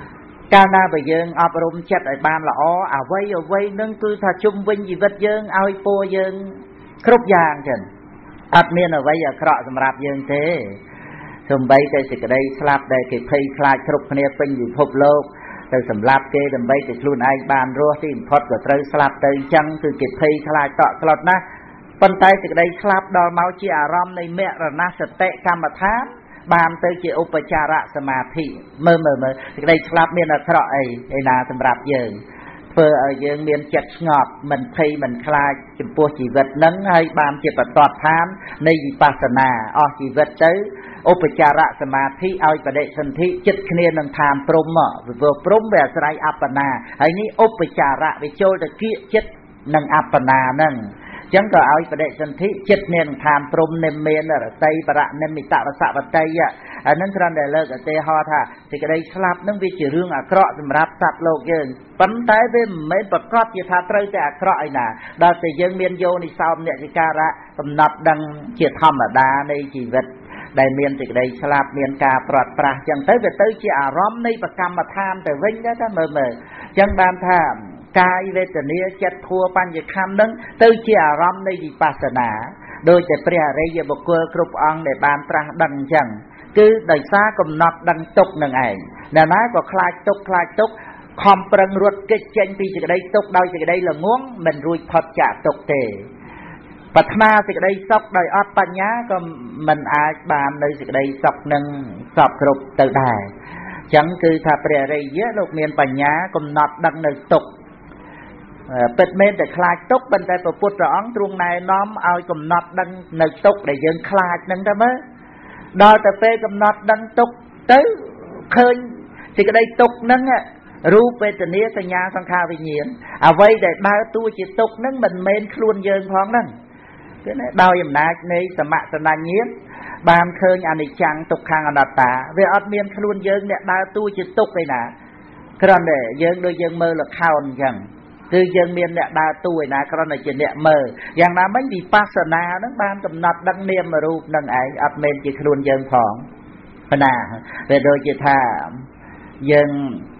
កាលណាបើយើងអប់រំចិត្តឲ្យបានល្អអ្វីអ្វីនឹងគឺថាជុំវិញជីវិតយើងឲ្យពរយើងគ្រប់យ៉ាងចឹងអត់មានអ្វីអាក្រក់សម្រាប់យើងទេសំបីតែសេចក្តីស្លាប់ដែលគេភ័យខ្លាចគ្រប់គ្នាពេញពិភពលោកទៅសម្លាប់គេដើម្បីតែខ្លួនឯងបានរស់ទីបំផុតក៏ត្រូវស្លាប់ទៅអញ្ចឹងគឺគេភ័យខ្លាចតក់ស្លុតណាស់ប៉ុន្តែសេចក្តីស្លាប់ដល់មកជាអារម្មណ៍នៃមរណសតិកម្មដ្ឋានបានទៅជាឧបចារសមាធិមើលមើលមើលសេចក្តីស្លាប់មានអាក្រក់អីឯណាសម្រាប់យើងធ្វើឲ្យយើងមានចិត្តស្ងប់មិនភ័យមិនខ្លាចចំពោះជីវិតនឹងហើយបានជាបតតឋាននៃវិបស្សនាអស់ជីវិតទៅឧបចារសមាធិឲ្យបដិសន្ធិចិត្តគ្នានឹងឋានព្រំព្រោះព្រំវាអាស្រ័យអបណាហើយនេះឧបចារៈវាចូលទៅគៀកចិត្តនឹងអបណាហ្នឹងចឹងក៏ឲ្យបដិសន្ធិចិត្តនាងឋានព្រំនិមានរតីបរនិមិតវសវតីអានឹងគ្រាន់តែលើកឧទាហរណ៍ថាសេចក្តីស្លាប់នឹងវាជារឿងអាក្រក់សម្រាប់សត្វលោកយើងប៉ុន្តែវាមិនមែនប្រកបជាថាត្រូវតែអាក្រក់ឯណាដល់តែយើងមានយោនិសោមនសិការៈកំណត់ដឹងជាធម្មតានៃជីវិតដែលមានសេចក្តីស្លាប់មានការប្រត់ប្រាស់ចឹងទៅវាទៅជាអារម្មណ៍នៃបកម្មដ្ឋានទៅវិញដែរតែមើលមើលចឹងបានថាកាយវេទនាចិត្តធัวបញ្ញខណ្ឌនឹងទៅជាអារម្មណ៍នៃវិបស្សនាដោយតែព្រះអរិយបុគ្គលគ្រប់អង្គដែលបានត្រាស់ដឹងអញ្ចឹងគឺដោយសារកំណត់ដឹងទុកនឹងឯងណាណាក៏ខ្លាចទុកខ្លាចទុកខំប្រឹងរត់គេចចេញពីសេចក្តីទុកដោយសេចក្តីល្ងងមិនរួចផុតចាកទុកទេប្រាថ្នាសេចក្តីសុខដោយអត់បញ្ញាក៏មិនអាចបាននៅសេចក្តីសុខនឹងសពគ្រប់ទៅដែរអញ្ចឹងគឺថាព្រះអរិយលោកមានបញ្ញាកំណត់ដឹងនៅទុកពិតមែនតែខ្លាចទុកប៉ុន្តែព្រះពុទ្ធព្រះអង្គទ្រង់ណែនាំឲ្យកំណត់ដឹងនៅទុកដែលយើងខ្លាចហ្នឹងទៅមើលដល់ទៅពេលកំណត់ដឹងទុកទៅឃើញសេចក្តីទុកហ្នឹងរូបវេទនាសញ្ញាសង្ខារវិញ្ញាណអ្វីដែលដើរតួជាទុកហ្នឹងមិនមែនខ្លួនយើងផងហ្នឹងគឺដោយអំណាចនៃសមសនញ្ញាណបានឃើញអនិច្ចំទុក្ខំអនត្តាវាអត់មានខ្លួនយើងអ្នកដើរតួជាទុកឯណាគ្រាន់តែយើងដូចយើងមើលល្ខោនអញ្ចឹងគឺយើងមានអ្នកដើរតួឯណាគ្រាន់តែជាអ្នកមើលយ៉ាងណាមិញវិបស្សនាហ្នឹងបានកំណត់ដឹងនាមរូបនឹងឯងអត់មែនជាខ្លួនយើងផងប៉ុណ្ណាវាដូចជាថាយើង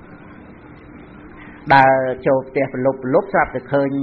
ដើរចូលផ្ទះប្រលប់ប្រលប់ស្រាប់តែឃើញ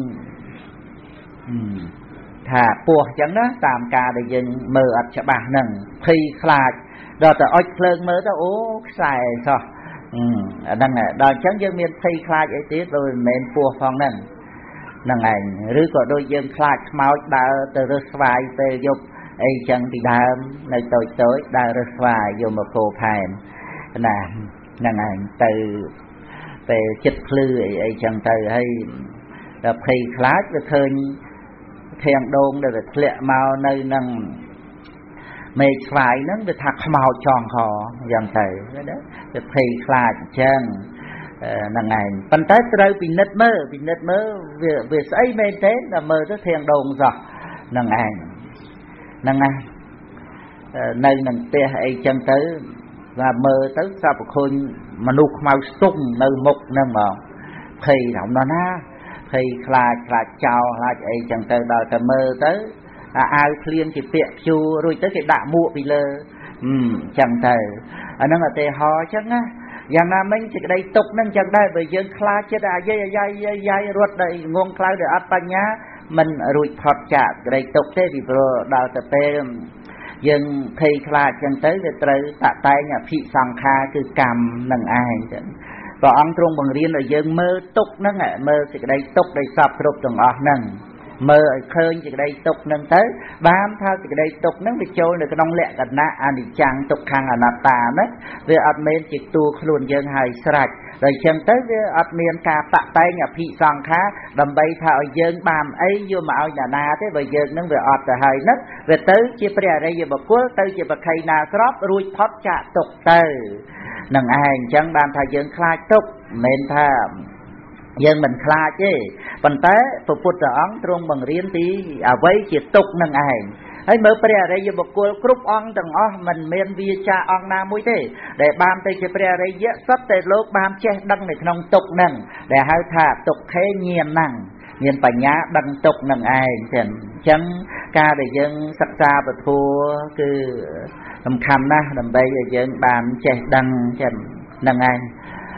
ថាពស់អញ្ចឹងណាតាមការដែលយើងមើលអត់ច្បាស់ហ្នឹងភ័យខ្លាចដល់តែអុចភ្លើងមើលទៅអូខ្សែសោះអាហ្នឹងដល់អញ្ចឹងយើងមានភ័យខ្លាចអីទៀតដូចមិនមែនពស់ផងហ្នឹងហ្នឹងឯងឬក៏ដូចយើងខ្លាចខ្មោចដើរទៅរើសស្វាយពេលយប់អីចឹងពីដើមនៅតូចតូចដើររើសស្វាយយកមកគោផែនណាហ្នឹងឯងទៅពេលចិត្តភ្លឺអីអីចឹងទៅហើយដល់ភ័យខ្លាចវាឃើញធាងដូងដែលវាធ្លាក់មកនៅនឹងមេឃស្វាយហ្នឹងវាថាខ្មោចចងខយ៉ាងទៅណាវាភ័យខ្លាចអញ្ចឹងហ្នឹងឯងប៉ុន្តែត្រូវពិនិត្យមើលពិនិត្យមើលវាវាស្អីមែនទេដល់មើលទៅធាងដូងសោះហ្នឹងឯងហ្នឹងណានៅនឹងផ្ទះអីចឹងទៅvà mơ tới sao mà khôi mà nuốt mau sung nơi mục nâng mà thì động đó na thì là là chào là ấy chẳng từ đời ta mơ tới à ai liên thì tiện chu rồi tới cái đạ mua bị lơ um chẳng từ anh nó là tề ho chắc áอย่างนั้นมันจะได้ตกนั่นจะได้ไปยังคลาจะได้ยัยยัยยัยยัยรถได้งงคลาเดือดปัญญามันรุ่ยพอดจากได้ตกเท่ดีโปรดาวแต่เป็นยังเพยคลาจังเต้จะเตยตะไตเนี่ยพิสังคาคือกรรมนั่งอายจังก็อังตรงบางเรียนเลยยังเมื่อตกนั่งอ่ะเมื่อจะได้ตกได้สอบครบตรงอ่ะนั่งเมื่อเคยจะได้ตกนั่งเต้บ้านถ้าจะได้ตกนั่งไปโจลเลยก็ต้องแหลกกันนะอันนี้จังตกขังอนัตตานะเวลาอัดเมนจิตตัวขลุ่นยังหายสลายเลยจังเต้เวลาอัดเมนกาตะไตเนี่ยพิสังคาดำใบเท้ายังบามไอ้ยูมาเอาหน้านาเต้ไปยังนั่งเวลาอัดแต่หายนักเวลาเต้จีเปรียอะไรยังบอกว่าเต้จีบอกใครนาครอบรุ่ยพอดจะตกเต้นั่งอายจังบามถ้ายังคลายตกเมนท่ายังมันคลาดเจ้ปันแต่พระพุทธองค์ตรงบังเรียนตีเอาไว้จิตตกนั่งไอ้ให้เมื่อเปรียอะไรยบอกกลัวกรุ๊ปองต่างอ๋อมันเมียนวิชาองนามุ้ยเต้แต่บามเตจะเปรียอะไรเยอะสักแต่โลกบามเช่ดังในขนมตกนั่งแต่ให้ถาตกแค่เงียนนั่งเงียนปัญญาดังตกนั่งไอ้เช่นจังการได้ยังศักษาปะทัวคือสำคัญนะลำใบยังบามเช่ดังเช่นนั่งไอ้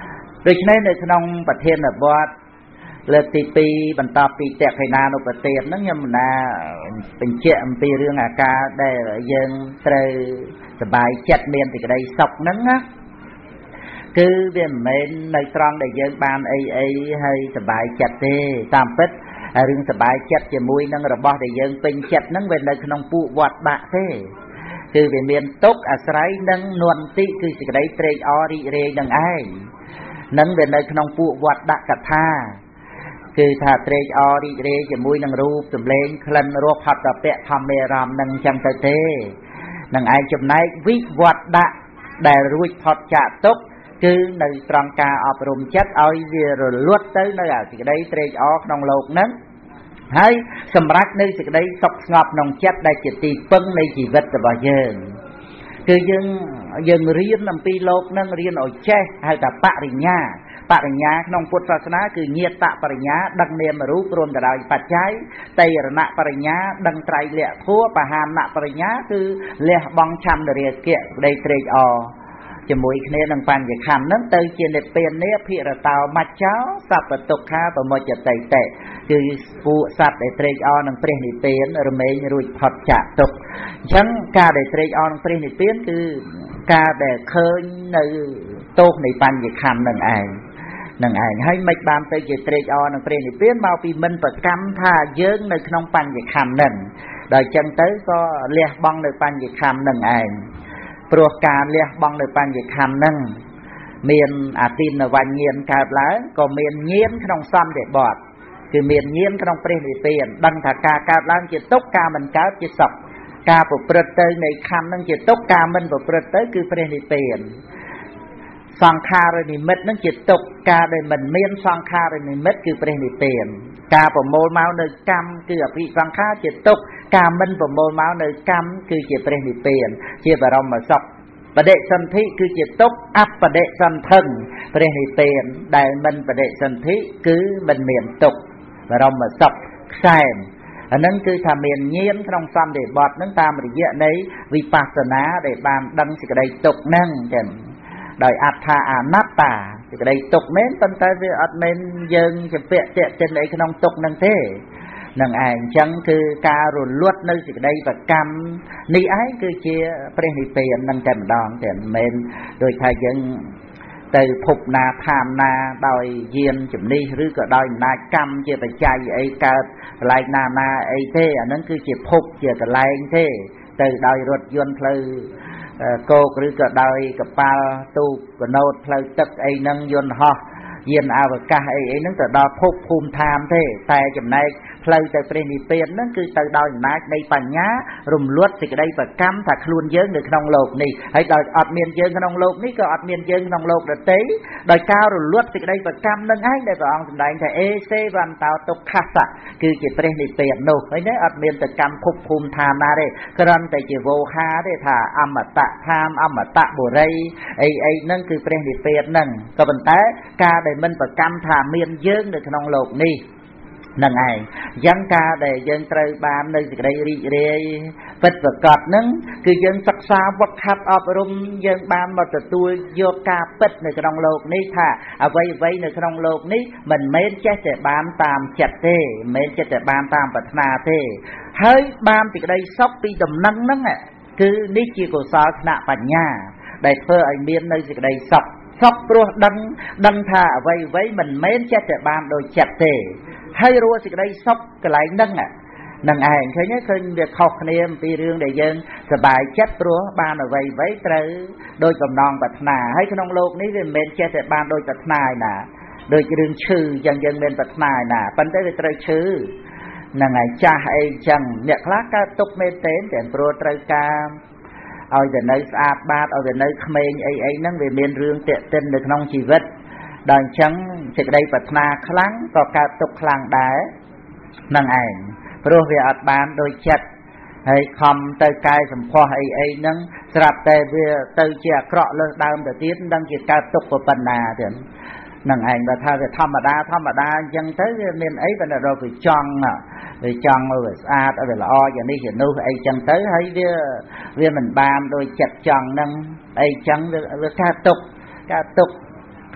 ដូច្នេះនៅក្នុងប្រធានបទលើកទីពីរបន្តពីតេខេណានុបទានហ្នឹងខ្ញុំមិនណាបញ្ជាក់អំពីរឿងអាការដែលយើងត្រូវសบายចិត្តមានសេចក្តីសុខហ្នឹងណាគឺវាមិនមែននៅត្រង់ដែលយើងបានអីអីហើយសบายចិត្តទេតាមពិតរឿងសบายចិត្តជាមួយនឹងរបស់ដែលយើងពេញចិត្តហ្នឹងវានៅក្នុងពួកវត្តដាក់ទេគឺវាមានទុកអាស្រ័យនឹងនន្តិគឺសេចក្តីត្រេកអររីករាយនឹងឯងនឹងវានៅក្នុងពួកវត្តដាក់កថាគឺថាត្រេកអររីករាយជាមួយនឹងរូបសម្លេងក្លិនរសផតពៈធម្មអារម្មណ៍នឹងចឹងទៅទេនឹងឯងចំណែកវិវត្តដាក់ដែលរួចផុតចាកទុកគឺនៅត្រង់ការអប់រំចិត្តឲ្យវារលត់ទៅនៅអាសេចក្តីត្រេកអរក្នុងโลกហ្នឹងហើយសម្រាប់នៅសេចក្តីសុខស្ងប់ក្នុងចិត្តដែលជាទីពឹងនៃជីវិតរបស់យើងគឺយើងយើងរៀនអំពីโลกហ្នឹងរៀនឲ្យចេះហៅថាបរិញ្ញាបរិញ្ញាក្នុងពុទ្ធសាសនាគឺញាតបរិញ្ញាដឹងនាមរូបរួមទៅដោយបច្ច័យតេរណបរិញ្ញាដឹងត្រៃលក្ខធម៌បហានបរិញ្ញាគឺលះបង់ឆន្ទរាគៈក្តីត្រេកអរជាមួយគ្នានឹងបញ្ញខណ្ឌហ្នឹងទៅជានិព្វាននេះភិរតោមច្ចោសពទុក្ខាបមុច្ចតិតិគឺពួកសត្វដែលត្រេកអរនឹងព្រះនិព្វានរមែងរួចផុតចាកទុក្ខអញ្ចឹងការដែលត្រេកអរនឹងព្រះនិព្វានគឺការដែលឃើញនៅទោសនៃបញ្ញខណ្ឌនឹងឯងនឹងឯងហើយមិនបានទៅជាត្រេកអរនឹងព្រះនិព្វានមកពីមិនប្រកម្មថាយើងនៅក្នុងបញ្ញខណ្ឌនឹងដល់អញ្ចឹងទៅក៏លះបង់នៅបញ្ញខណ្ឌនឹងឯងព្រោះការលះបង់នៅបញ្ញខណ្ឌហ្នឹងមានអាទិនវញ្ញញាណកើតឡើងក៏មានញាណក្នុងសន្តិបត្តិគឺមានញាណក្នុងព្រះនិព្វានដឹងថាការកើតឡើងជាទុក្ខការមិនកើតជាសុខការប្រព្រឹត្តទៅនៃខណ្ឌហ្នឹងជាទុក្ខការមិនប្រព្រឹត្តទៅគឺព្រះនិព្វានសង្ខារនិមិត្តហ្នឹងជាទុក្ខការដែលមិនមានសង្ខារនិមិត្តគឺព្រះនិព្វានការប្រមូលមកនៅកម្មគឺអភិសង្ខារជាទុក្ខការមិនប្រមូលមកនៅកម្មគឺជាព្រះនិព្វានជាបរមសុខបដិសន្ធិគឺជាទុក្ខអបដិសន្ធឹងព្រះនិព្វានដែលមិនបដិសន្ធិគឺមិនមានទុក្ខបរមសុខខ្សែមអានឹងគឺថាមានញាណក្នុងសន្តិបត្តិនឹងតាមរយៈនៃវិបស្សនាដែលបានដឹងសេចក្តីទុក្ខនឹងចឹងដោយអត្ថាអនត្តាសេចក្តីទុក្ខមែនប៉ុន្តែវាអត់មែនយើងជាពាក់តេតិនអីក្នុងទុក្ខនឹងទេនឹងឯងអញ្ចឹងគឺការរលត់នៅសេចក្តីប្រកម្មនេះឯងគឺជាព្រះនិព្វាននឹងតែម្ដងតែមិនមែនដូចថាយើងទៅភពណាឋានណាដោយយានជំនិះឬក៏ដោយអំណាចកម្មជាបច្ច័យអីកើតកន្លែងណាណាអីទេអានឹងគឺជាភពជាកន្លែងទេទៅដោយរថយន្តផ្លូវគោកឬក៏ដោយកប៉ាល់ទូកកណូតផ្លូវទឹកអីហ្នឹងយន្តហោះយានអវកាសអីអីហ្នឹងទៅដល់ភពភូមិឋានទេតែចំណែកផ្លូវទៅព្រះនិព្វានហ្នឹងគឺទៅដោយអំណាចនៃបញ្ញារំលត់សេចក្តីប្រកម្មថាខ្លួនយើងនៅក្នុងโลกនេះហើយដោយអត់មានយើងក្នុងโลกនេះក៏អត់មានយើងក្នុងโลกដទៃដោយការរលត់សេចក្តីប្រកម្មនឹងឯងដែលព្រះអង្គសម្ដែងថាអេសេវន្តោទុក្ខសៈគឺជាព្រះនិព្វាននោះហើយនេះអត់មានទៅកម្មភពភូមិឋានណាទេគ្រាន់តែជាវោហាទេថាអមតៈឋានអមតៈបុរីអីអីហ្នឹងគឺព្រះនិព្វានហ្នឹងក៏ប៉ុន្តែការដែលមិនប្រកម្មថាមានយើងនៅក្នុងโลกនេះនឹងឯងយ៉ាងការដែលយើងត្រូវបាននៅសេចក្តីរីករាយពិតប្រាកដហ្នឹងគឺយើងសិក្សាវឹកហាត់អប់រំយើងបានមកទទួលយកការពិតនៅក្នុងโลกនេះថាអ្វីអ្វីនៅក្នុងโลกនេះមិនមែនចេះតែបានតាមចិត្តទេមិនមែនចេះតែបានតាមប្រាថ្នាទេហើយបានសេចក្តីសុខពីដំណឹងហ្នឹងគឺនេះជាកុសលថ្នាក់បញ្ញាដែលធ្វើឲ្យមាននៅសេចក្តីសុខសុខព្រោះដឹងដឹងថាអ្វីអ្វីមិនមែនចេះតែបានដោយចិត្តទេហើយរស់សេចក្តីសុខកន្លែងហ្នឹងនឹងឯងឃើញទេឃើញវាខុសគ្នាអំពីរឿងដែលយើងសប្បាយចិត្តព្រោះបានអ្វីអ្វីត្រូវដោយបំណងប្រាថ្នាហើយក្នុងโลกនេះវាមិនមែនចេះតែបានដោយប្រាថ្នាឯណាដូចរឿងឈឺយ៉ាងយើងមានប្រាថ្នាឯណាប៉ុន្តែវាត្រូវឈឺហ្នឹងឯងចាស់អីចឹងអ្នកខ្លះកើតទុកមែនទេតែព្រោះត្រូវការឲ្យតែនៅស្អាតបាតឲ្យតែនៅក្មេងអីអីហ្នឹងវាមានរឿងតាក់ទិននៅក្នុងជីវិតដល់អញ្ចឹងសេចក្តីប្រាថ្នាខ្លាំងក៏កើតទុកខ្លាំងដែរនឹងឯងព្រោះវាអត់បានដូចចិត្តហើយខំទៅកែសម្ផស្សអីអីហ្នឹងស្រាប់តែវាទៅជាអាក្រក់លើសដើមទៅទៀតមិនដឹងជាកើតទុកប៉ុណ្ណាទៀតនឹងឯងបើថាវាធម្មតាធម្មតាអញ្ចឹងទៅវាមានអីបើដល់វាចង់វាចង់ឲ្យវាស្អាតឲ្យវាល្អយ៉ាងនេះយ៉ាងនោះអីចឹងទៅហើយវាវាមិនបានដោយចិត្តចង់ហ្នឹងអីចឹងវាកើតទុកកើតទុក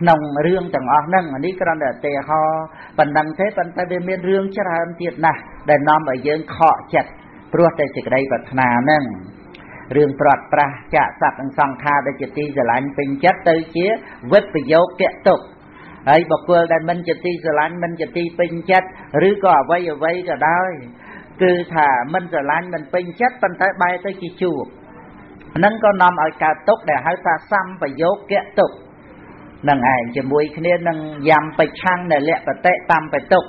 nông rương tầng ở nâng anh đi còn là tề ho phần đằng thế phần tay bên miền rương chắc là hơn tiệt nè để nom ở dương khọ chặt rồi tại sự đây vật nà nâng rương trọt pra chạ sạch ăn song kha để chỉ ti giờ lạnh bình chất tới chia vứt bị dấu kẹt tục ấy bậc vua đại minh chỉ ti giờ lạnh minh chỉ ti bình chất rứ có vây ở vây cả đôi cứ thả minh giờ lạnh mình bình chất phần tay bay tới chi chuột nâng có nom ở cả tục để hai ta xăm và dấu kẹt tục nâng ai chỉ mùi kia nâng dầm phải chăng để lẹ và tệ tâm phải tục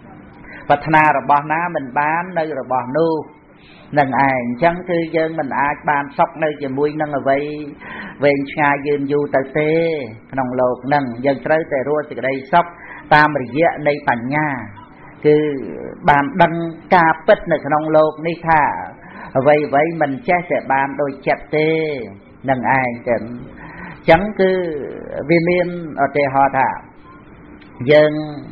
và thà rồi bỏ ná mình bán nơi rồi bỏ nu nâng ai chẳng thư dân mình ai bán sọc nơi chỉ mùi nâng ở vậy về ngay dân du tới tê nông lột nâng dân tới tê rua từ đây sọc tam rồi dẹ nơi bản nhà cứ bán đăng ca bích nơi nông lột đi thả vậy vậy mình chắc sẽ bán đôi chặt tê nâng ai chẳng chẳng cứ vì miền ở tề họ thả dân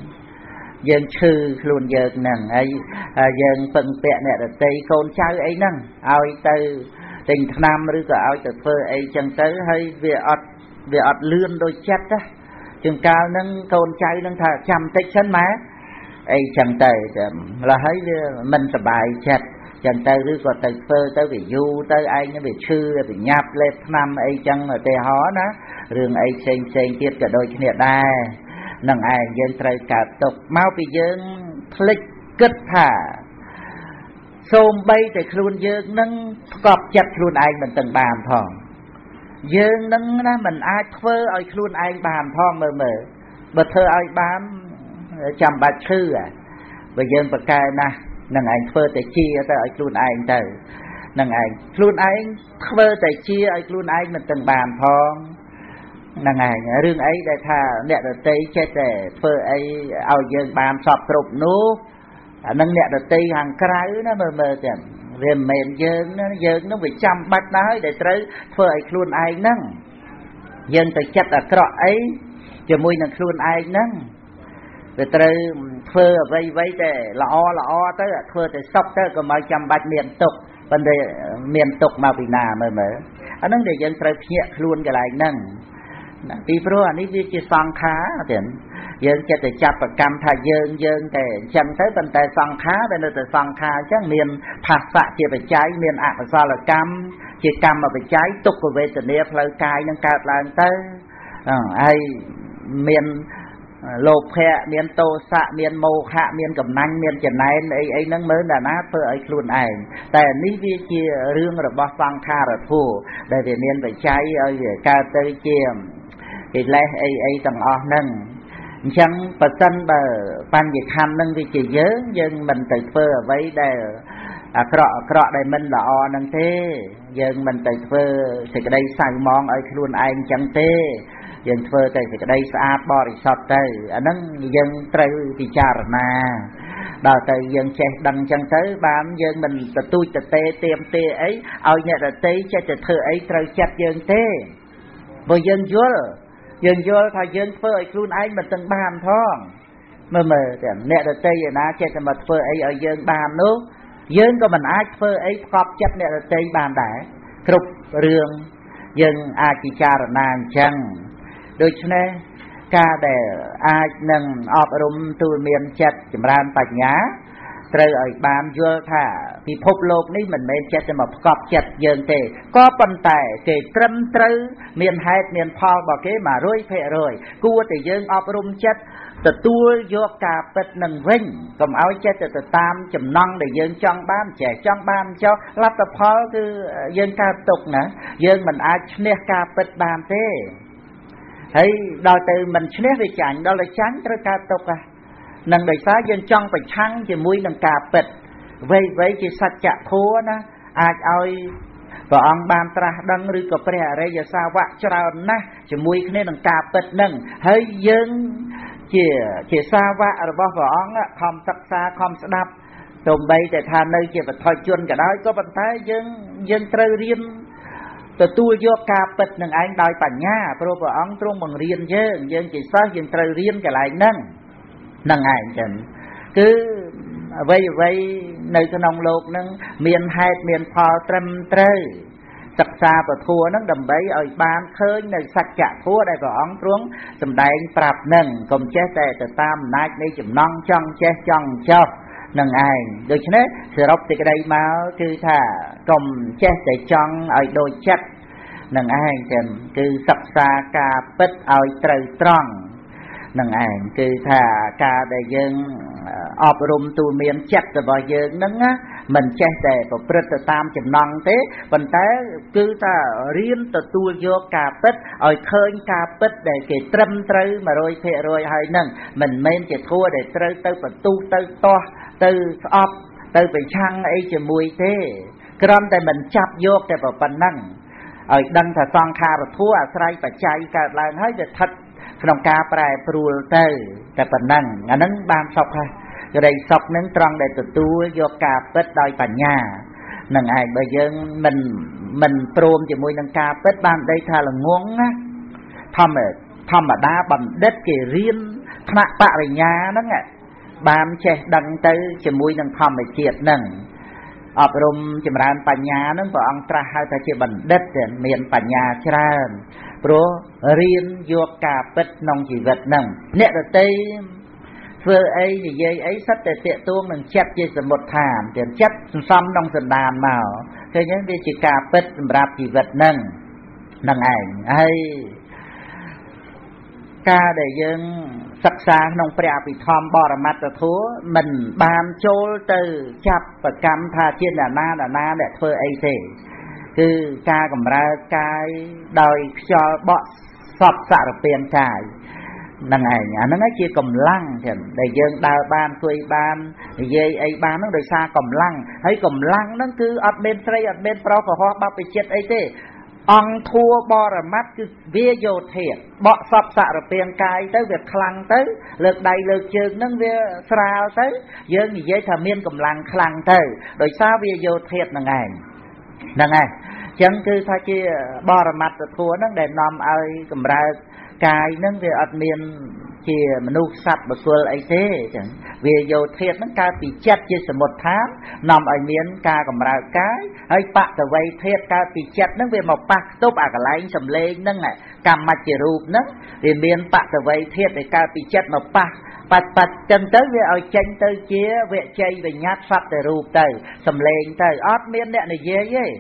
dân sư luôn dân nâng ấy dân phần vẹn nè được tây con trai ấy nâng ao từ tình namឬក៏ឲ្យទៅធ្វើអីចឹងទៅហើយវាអត់វាអត់លឿនដូចចិត្តណាជាងកាលហ្នឹងកូនចៅនឹងថាចាំតិចសិនម៉ែអីចឹងទៅឡើយហើយវាមិនសប្បាយចិត្តចឹងទៅឬក៏ទៅធ្វើទៅវាយូរទៅឯងវាឈឺវាញាប់លេបថ្នាំអីចឹងទេហោណារឿងអីផ្សេងផ្សេងទៀតក៏ដូចគ្នាដែរនឹងឯងយើងត្រូវកើតទុកមកពីយើងភ្លេចគិតថាសូម្បីតែខ្លួនយើងនឹងផ្កប់ចិត្តខ្លួនឯងមិនទាំងបានផងយើងនឹងណាមិនអាចធ្វើឲ្យខ្លួនឯងបានផងមើលមើលបើធ្វើឲ្យបានចាំបាច់ឈឺបើយើងប្រកែណាស់នឹងឯងធ្វើតែជាទៅឲ្យខ្លួនឯងទៅនឹងឯងខ្លួនឯងធ្វើតែជាឲ្យខ្លួនឯងមិនទាំងបានផងនឹងឯងរឿងអីដែលថាអ្នកដតីចេះតែធ្វើអីឲ្យយើងបានសពគ្រប់នោះអានឹងអ្នកដតីខាងក្រៅណាមើលមើលទៅវាមិនមែនយើងណាយើងនឹងវាចាំបាច់ណាស់ហើយដែលត្រូវធ្វើឲ្យខ្លួនឯងហ្នឹងយើងទៅចិត្តអាក្រក់អីជាមួយនឹងខ្លួនឯងហ្នឹងវាត្រូវធ្វើអ្វីអ្វីតែល្អល្អទៅធ្វើតែសុខទៅកុំឲ្យចាំបាច់មានទុក្ខប៉ុន្តែមានទុក្ខមកពីណាមើលមើលអាហ្នឹងដែលយើងត្រូវភ្ញាក់ខ្លួនកន្លែងហ្នឹងពីព្រោះអានេះវាជាសង្ខារទៀតយើងចិត្តតែចាប់ប្រកម្មថាយើងយើងតែអញ្ចឹងទៅប៉ុន្តែសង្ខារដែលនៅតែសង្ខារអញ្ចឹងមានផាសៈជាបច្ច័យមានអកុសលកម្មជាកម្មបច្ច័យទុក្ខវេទនាផ្លូវកាយនឹងកើតឡើងទៅហើយមានលោភៈមានទោសៈមានមោហៈមានកំណាញ់មានចំណែនអីអីហ្នឹងមើលដល់ណាធ្វើឲ្យខ្លួនឯងតែនេះវាជារឿងរបស់សង្ខារធម៌ដែលវាមានបច្ច័យឲ្យវាកើតទៅជាកិលេសអីអីទាំងអស់ហ្នឹងអញ្ចឹងបើសិនបើបញ្ញខណ្ឌហ្នឹងវាជាយើងយើងមិនទៅធ្វើអ្វីដែលអាក្រក់អាក្រក់ដែលមិនល្អហ្នឹងទេយើងមិនទៅធ្វើសេចក្តីសៅមងឲ្យខ្លួនឯងអញ្ចឹងទេយើងធ្វើតែសេចក្តីស្អាតបរិសុទ្ធទៅអាហ្នឹងយើងត្រូវពិចារណាដល់ទៅយើងចេះដឹងអញ្ចឹងទៅបានយើងមិនទទូចទទេទៀមទេអីឲ្យអ្នកដទៃចេះតែធ្វើអីត្រូវចិត្តយើងទេបើយើងយល់យើងយល់ថាយើងធ្វើឲ្យខ្លួនឯងមិនទាំងបានផងមើលមើលតែអ្នកដទៃឯណាចេះតែមកធ្វើអីឲ្យយើងបាននោះយើងក៏មិនអាចធ្វើអីផ្កប់ចិត្តអ្នកដទៃបានដែរគ្រប់រឿងយើងអាចពិចារណាអញ្ចឹងដូច្នេះការដែលអាចនឹងអប់រំទូលមានចិត្តចម្រើនបញ្ញាត្រូវឲ្យបានយល់ថាពិភពលោកនេះមិនមែនចិត្តតែមកផ្កប់ចិត្តយើងទេក៏ប៉ុន្តែគេត្រឹមត្រូវមានហេតុមានផលរបស់គេ một trăm phần trăm គួរតែយើងអប់រំចិត្តទទួលយកការពិតនឹងវិញកុំឲ្យចិត្តទៅតាមចំណង់ដែលយើងចង់បានចេះចង់បានចោលលទ្ធផលគឺយើងកើតទុកណាយើងមិនអាចឈ្នះការពិតបានទេហើយដល់ទៅមិនឈ្នះវាចាញ់ដល់ទៅចាញ់ត្រូវកើតទុកហ่ะនឹងដោយសារយើងចង់ប្រឆាំងជាមួយនឹងការពិតវ័យវ័យជាសច្ចធម៌ណាអាចឲ្យព្រះអង្គបានត្រាស់ដឹងឬក៏ព្រះអរិយសាវកច្រើនណាស់ជាមួយគ្នានឹងការពិតនឹងហើយយើងជាជាសាវករបស់ព្រះអង្គខំសិក្សាខំស្ដាប់ទោះបីតែថានៅជាបឋមជនក៏ដោយក៏ប៉ុន្តែយើងយើងត្រូវរៀនទទួលយកការពិតនឹងឯងដោយបញ្ញាព្រោះព្រះអង្គទ្រង់បង្រៀនយើងយើងជាសិស្សយើងត្រូវរៀនកន្លែងហ្នឹងនឹងឯងចឹងគឺអ្វីអ្វីនៅក្នុងโลกហ្នឹងមានហេតុមានផលត្រឹមត្រូវ sắc xa và thua nó đầm bấy ở ban khơi nơi sạch chạ thua đây vào ống xuống sầm đánh prap nâng cùng chết tệ từ tam nát đi chùm non trong chết trong cho nâng ai được chứ đấy sự đọc thì cái đây máu cứ thả cùng chết để trong ở đôi chất nâng ai chừng cứ sắc xa ca bích ở trời tròn nâng ai cứ thả ca để dân ọp rùm tu miền chất rồi vào dân nâng á mình chết để vào prất tam chùm non thế vẫn thế cứ ta riêng ta tu vô ca bích ở khơi ca bích để cái trâm trư mà rồi thế rồi hay nâng mình men chỉ thua để trư tới phần tu tới to từ ọp từ phải chăng ấy chỉ mùi thế cái đó tại mình chắp vô để vào phần năng ở đăng thà son kha và thua à sai và chạy cả lại hết được thật trong ca prai pruol tới cái phần năng anh nâng ban sọc ha cái đây sọc nâng tròn để tự tu vô ca bích đòi bản nhà nâng ai bây giờ mình mình prom chỉ mùi nâng ca bích ban đây tha là nguồn á thầm ở thầm ở đá bằng đất kì riêng thạc bạ về nhà đó nghe ban che đăng tới chỉ mùi nâng thầm ở triệt nâng ọp rùm chìm ràn bà nhà nâng vào ông tra hai ta chỉ bằng đất miền bà nhà tràn pro riêng vô ca bích nông chỉ vật nâng nẹ ở tây vừa ấy thì dây ấy sắp để tiện tuông nâng chất như là một thảm tiền chất xăm nông dần đàn màu thế nhưng vì chỉ ca bích rạp chỉ vật nâng nâng ảnh hay ca để dân sắc xa nông bè bị thom bò ra mặt thúa mình bàn chôl từ chắp và cam tha trên là na là na để thưa ấy thế cứ ca cầm ra cái đòi cho bọ sọp xạ được tiền cài nâng ảnh nó nói chia cầm lăng để dân đào ban quay ban dây ấy ban nó đời xa cầm lăng thấy cầm lăng nó cứ ở bên tây ở bên pro của họ bao bị chết ấy thế ông thua bò ra mắt cứ vía vô thiệt bọ sọp xạ được tiền cài tới việc khăn tới lượt đầy lượt trường nâng vía sao tới dân thì dây thà miên cầm lăng khăn tới đời sao vía vô thiệt nâng ảnh nâng ảnh chẳng cứ thay chia bò ra mắt thua nó để nằm ơi cầm ra cài nâng về ở miền chia manu sạch và xuân ấy thế chẳng về dầu thiệt nó ca bị chết chia sẻ một tháng nằm ở miền ca cầm ra cái hay bạc từ vây thiệt ca bị chết nó về một bạc tốt à cả lấy sầm lên nâng này cầm mặt chỉ rụp nó về miền bạc từ vây thiệt để ca bị chết một bạc bạc bạc chân tới về ở tranh tới chia về chơi về nhát sạch để rụp tới sầm lên tới ót miền này này dễ vậy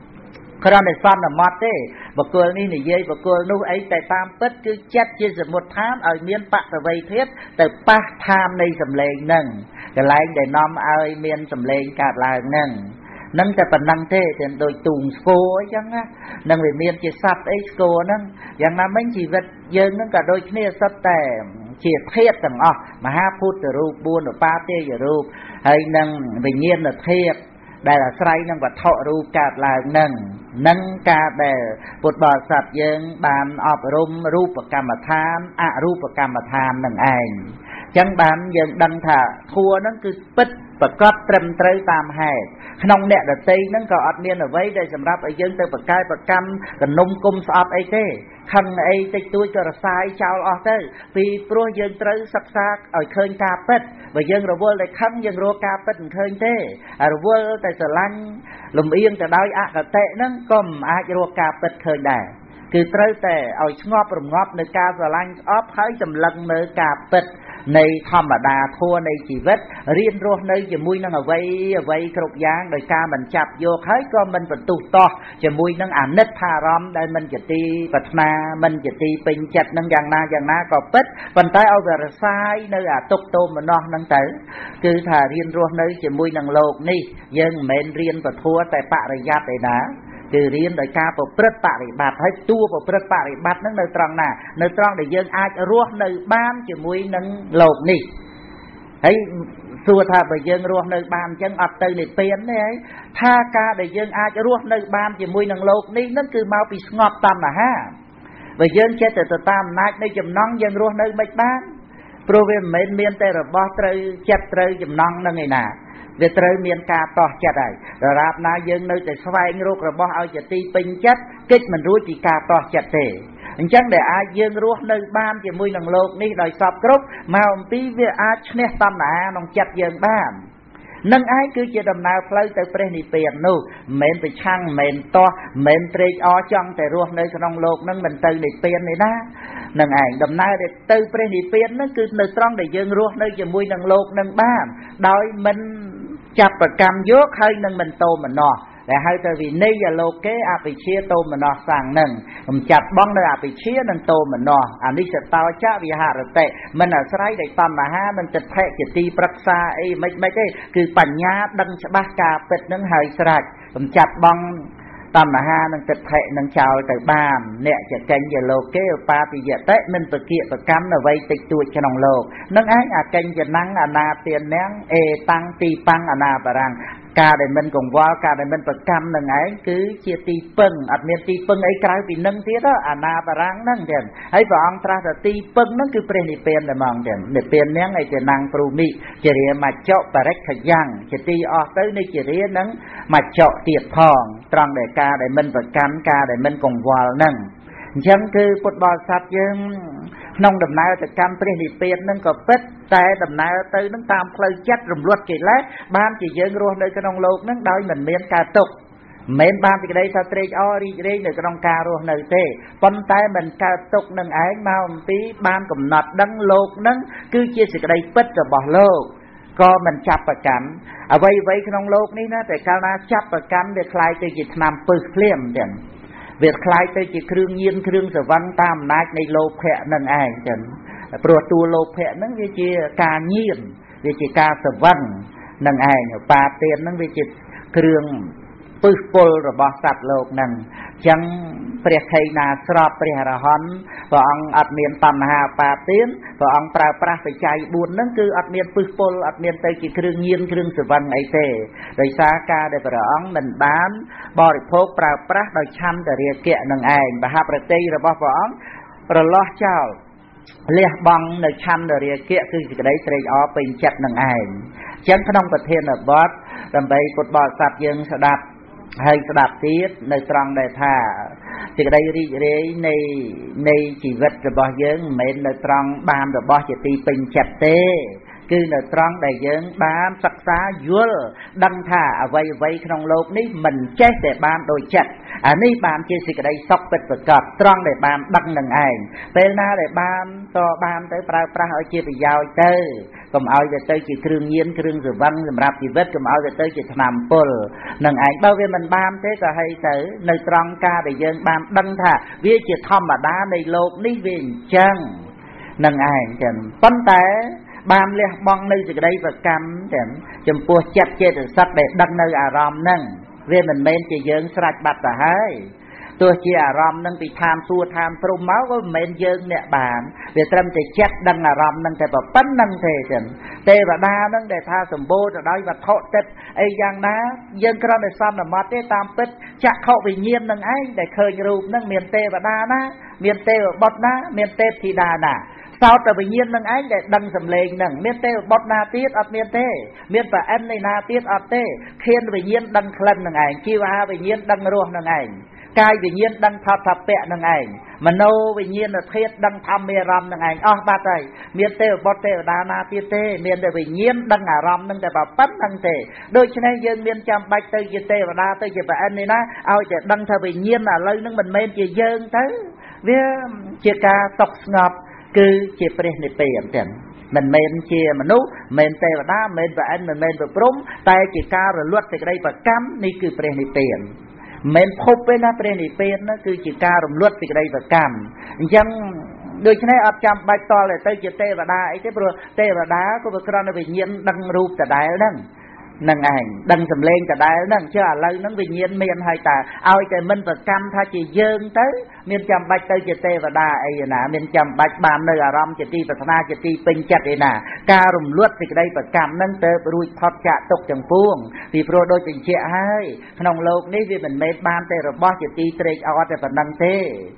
khả năng để fan là mót thế, bậc cô này này dây bậc cô nu ấy tại tam tất cứ chết chia sẻ một tháng ở miền bắc từ vây thiết từ ba tham này sầm lên nâng, cái lại để nom ơi miền sầm lên cả là nâng, nâng tại phần năng thế thì đôi tùng cô ấy chăng á, nâng về miền chỉ sắp ấy cô nâng,อย่างนั้นmấy chỉ vật dân nâng cả đôi kia sắp tè chỉ thiết tầng ọ mà ha phút từ rup buôn ở ba tê giờ rup hay nâng về nhiên là thiết đây là say nâng và thọ ru cạt là nâng nâng ca để bột bò sạch dân bàn ọp rung ru và cam tham à ru và cam tham nâng ảnh chẳng bàn dân đăng thả thua nó cứ bích và cóp trầm trơi tam hạt nông nẹ ở tây nó có ọt miên ở vấy đây sầm ráp ở dân tới và cai và cam còn nông cung sọp ấy thế khăn ấy tích tôi cho là sai chào ọt thế vì pro dân trơi sắc sắc ở khơi ca bích và dân rồi vô lại khăn dân rô ca bích khơi thế à rồi vô tại sở lăng lùm yên tại đói ạ cả tệ nó cầm ai rô ca bích khơi đà cứ trơi tệ ở ngọp rùm ngọp nơi ca sở lăng óp hơi sầm lăng nơi ca bích này thầm mà đà thua này chỉ vết riêng ruột nơi chỉ mui năng ở vây vây cột giang đời ca mình chập vô thấy con mình vẫn tụt to chỉ mui năng ảnh nứt thà rom đây mình chỉ ti vật na mình chỉ ti pin chặt năng giang na giang na có bít phần tay ao về sai nơi à tục tô mà non năng tới cứ thà riêng ruột nơi chỉ mui năng lột ni dân men riêng và thua tại bạ rồi giáp để đá từ riêng đời ca bộ prất bạ để bạt hết tua bộ prất bạ để bạt nó nơi tròn nè nơi tròn để dân ai ruột nơi ban chỉ mui năng lột ni ấy xua tha bởi dân ruột nơi ban chân ập từ để biến đấy ấy tha ca để dân ai ruột nơi ban chỉ mui năng lột ni nó cứ mau bị ngọt tâm là ha bởi dân chết từ từ tam nát nơi chùm nón dân ruột nơi mấy ban program miền miền tây rồi bỏ trời chết trời chùm nón nơi ngày nào về trời miền ca to chết này rồi rạp na dân nơi để xoay ruột rồi bỏ ao chỉ ti pin chết kích mình rúi chỉ ca to chết thế chẳng để ai dương ruột nơi ban chỉ mui năng lột ni đòi sọp cướp mà ông tí về ai nét tâm là nông chặt dương ban nâng ai cứ chỉ đầm nào phơi tới pre ni tiền nu menไปช่างmen to men trade o trongแต่รวมในក្នុងលោកនឹងមិនទៅនិព្វានទេណានឹងឯងដំណើរទៅព្រះនិព្វានហ្នឹងគឺនៅត្រង់ដែលយើងរស់នៅជាមួយនឹងលោកនឹងបានដោយមិនចាប់ប្រកម្មយកហើយនឹងមិនតោមណោះដែលហៅទៅវិន័យលោកគេអភិជាតោមណោះសាំងនឹងខ្ញុំចាត់បងនៅអភិជានឹងតោមណោះអានេះសតោចវិហារតិមិនអាស្រ័យដោយតណ្ហានិងទិដ្ឋិជាទីប្រឹក្សាអីមិនមិនទេគឺបញ្ញាដឹងច្បាស់ការពិតនឹងហើយស្រេចខ្ញុំចាត់បងតណ្ហានឹងទិដ្ឋិនឹងចោលទៅបានអ្នកចកេញជាលោកគេឧបាតិយតិមិនប្រគិប្រកម្មអ្វីតិចតួចក្នុងលោកនឹងឯងអកេញចំណាំងអនាទាននាងអេតាំងទីប៉ាំងអនាបរាំងការដែលមិនកង្វល់ការដែលមិនប្រកម្មនឹងឯងគឺជាទីពឹងអត់មានទីពឹងអីក្រៅពីនឹងទៀតអនាបរាំងហ្នឹងទៀតហើយព្រះអង្គត្រាស់ថាទីពឹងហ្នឹងគឺព្រះនិព្វានតែហ្មងទៀតនិព្វាននាងឯចេណាំងព្រូមិជារាមច្ចៈបរិក្ខយ៉ាងជាទីអស់ទៅនៃជារានឹងមច្ចៈទៀតផងត្រង់ដែលការដែលមិនប្រកម្មការដែលមិនកង្វល់ហ្នឹងអញ្ចឹងគឺពុទ្ធបរិស័ទយើងក្នុងដំណើរទៅកម្មព្រះនិព្វានហ្នឹងក៏ពិតតែដំណើរទៅនឹងតាមផ្លូវចិត្តរំលត់កិលេសបានជាយើងរស់នៅក្នុងលោកហ្នឹងដោយមិនមានការទុក្ខមិនបានពីក្តីថាត្រេកអររីករាយនៅក្នុងការរស់នៅទេប៉ុន្តែមិនកើតទុក្ខនឹងឯងមកអំពីបានកំណត់ដឹងលោកហ្នឹងគឺជាសេចក្តីពិតរបស់លោកក៏មិនចាប់ប្រកាន់អ្វីអ្វីក្នុងលោកនេះណាតែកាលណាចាប់ប្រកាន់វាคล้ายទៅជាថ្នាំពឹសភ្លាមទាំងវាคล้ายទៅជាគ្រឿងញៀនគ្រឿងស្រវឹងតាមអំណាចនៃលោភៈនឹងឯងចឹងព្រោះតួលោភៈហ្នឹងវាជាការញៀនវាជាការស្រវឹងនឹងឯងបាទានហ្នឹងវាជាគ្រឿងពឹសពលរបស់សត្វលោកហ្នឹងចឹងព្រះខេណាស្របព្រះអរហន្តព្រះអង្គអត់មានតណ្ហាបាទានព្រះអង្គប្រើប្រាស់បច្ច័យបួនហ្នឹងគឺអត់មានពឹសពលអត់មានទៅជាគ្រឿងញៀនគ្រឿងស្រវឹងអីទេដោយសារការដែលព្រះអង្គមិនបានបរិភោគប្រើប្រាស់ដោយឆន្ទរាគៈនឹងឯងបហប្រតិរបស់ព្រះអង្គប្រឡោះចោលលះបង់នៅឆន្ទរាគៈគឺសេចក្តីត្រេកអរពេញចិត្តនឹងឯងចឹងក្នុងប្រធានបទដើម្បីពុទ្ធបរិស័ទយើងស្ដាប់ហើយស្ដាប់ទៀតនៅត្រង់ដែលថាសេចក្តីរីករាយនៃនៃជីវិតរបស់យើងមិនមែននៅត្រង់បានរបស់ជាទីពេញចិត្តទេគឺនៅត្រង់ដែលយើងបានសិក្សាយល់ដឹងថាអ្វីអ្វីក្នុងโลกនេះមិនចេះតែបានដូចចិត្តអានេះបានជាសេចក្តីសុខពិតប្រាកដត្រង់ដែលបានដឹងនឹងឯងពេលណាដែលបានតបានទៅប្រើប្រាស់ឲ្យជាប្រយោជន៍ទៅកុំឲ្យវាទៅជាគ្រឿងញៀនគ្រឿងស្រវឹងសម្រាប់ជីវិតកុំឲ្យវាទៅជាថ្នាំពុលនឹងឯងបើវាមិនបានទេក៏ហីទៅនៅត្រង់ការដែលយើងបានដឹងថាវាជាធម្មតានៃโลกនេះវាអញ្ចឹងនឹងឯងចឹងប៉ុន្តែបានលះបង់នៅសេចក្តីប្រកម្មទាំងចំពោះចិត្តចេតសិកដែលដឹងនៅអារម្មណ៍ហ្នឹងវាមិនមែនជាយើងស្រេចបាត់ទៅហើយទោះជាអារម្មណ៍ហ្នឹងពីឋានសួគ៌ឋានព្រំមកក៏មិនមែនយើងអ្នកបានវាត្រឹមតែចិត្តដឹងអារម្មណ៍ហ្នឹងតែប៉ុណ្្នឹងទេចឹងទេវតាហ្នឹងដែលថាសម្បូរទៅដោយវត្ថុទឹកអីយ៉ាងណាយើងគ្រាន់តែសន្មត់ទេតាមពិតចក្ខុវិញ្ញាណហ្នឹងឯងដែលឃើញរូបហ្នឹងមានទេវតាណាមានទេវបុត្រណាមានទេពធីតាណាសោតតែវិញ្ញាណនឹងឯងដែលដឹងសម្លេងនឹងមានទេវបុត្រណាទៀតអត់មានទេមានប្រអិននៃណាទៀតអត់ទេខៀនវិញ្ញាណដឹងក្លិននឹងឯងជីវហាវិញ្ញាណដឹងរសនឹងឯងកាយវិញ្ញាណដឹងថតថពៈនឹងឯងមโนវិញ្ញាណធាតុដឹងធម្មអារម្មណ៍នឹងឯងអស់បាត់ហើយមានទេវបុត្រទេវតាណាទៀតទេមានតែវិញ្ញាណដឹងអារម្មណ៍នឹងតែប៉ុណ្្នឹងទេដូច្នេះយើងមានចាំបាច់ទៅជាទេវតាទៅជាប្រអិននេះណាឲ្យតែដឹងថាវិញ្ញាណឥឡូវនឹងមិនមែនជាយើងទៅវាជាការសុខស្ងប់គឺជាព្រះនិព្វានទាំងមិនមែនជាមនុស្សមិនមែនទេវតាមិនមែនប្រអិនមិនមែនប្រព្រំតែជាការរលត់សេចក្តីប្រកម្មនេះគឺព្រះនិព្វានមិនមែនភពទេណាព្រះនិព្វាននោះគឺជាការរំលត់សេចក្តីប្រកម្មអញ្ចឹងដូច្នេះអត់ចាំបាច់តល់ទៅជាទេវតាអីទេព្រោះទេវតាក៏វាគ្រាន់តែវិញ្ញាណដឹងរូបដដែលហ្នឹងនឹងឯងដឹងសម្លេងដដែលហ្នឹងចុះឥឡូវហ្នឹងវិញ្ញាណមានហើយតើឲ្យតែមិនប្រកម្មថាជាយើងទៅមានចាំបាច់ទៅជាទេវតាអីណាមានចាំបាច់បាននៅអារម្មណ៍ជាទីប្រាថ្នាជាទីពេញចិត្តឯណាការរំលត់សេចក្តីប្រកម្មហ្នឹងទៅរួចផុតចាកទុកទាំងពួងពីព្រោះដូចបញ្ជាក់ហើយក្នុងโลกនេះវាមិនមែនបានតែរបស់ជាទីត្រេកអរតែប៉ុណ្្នឹងទេ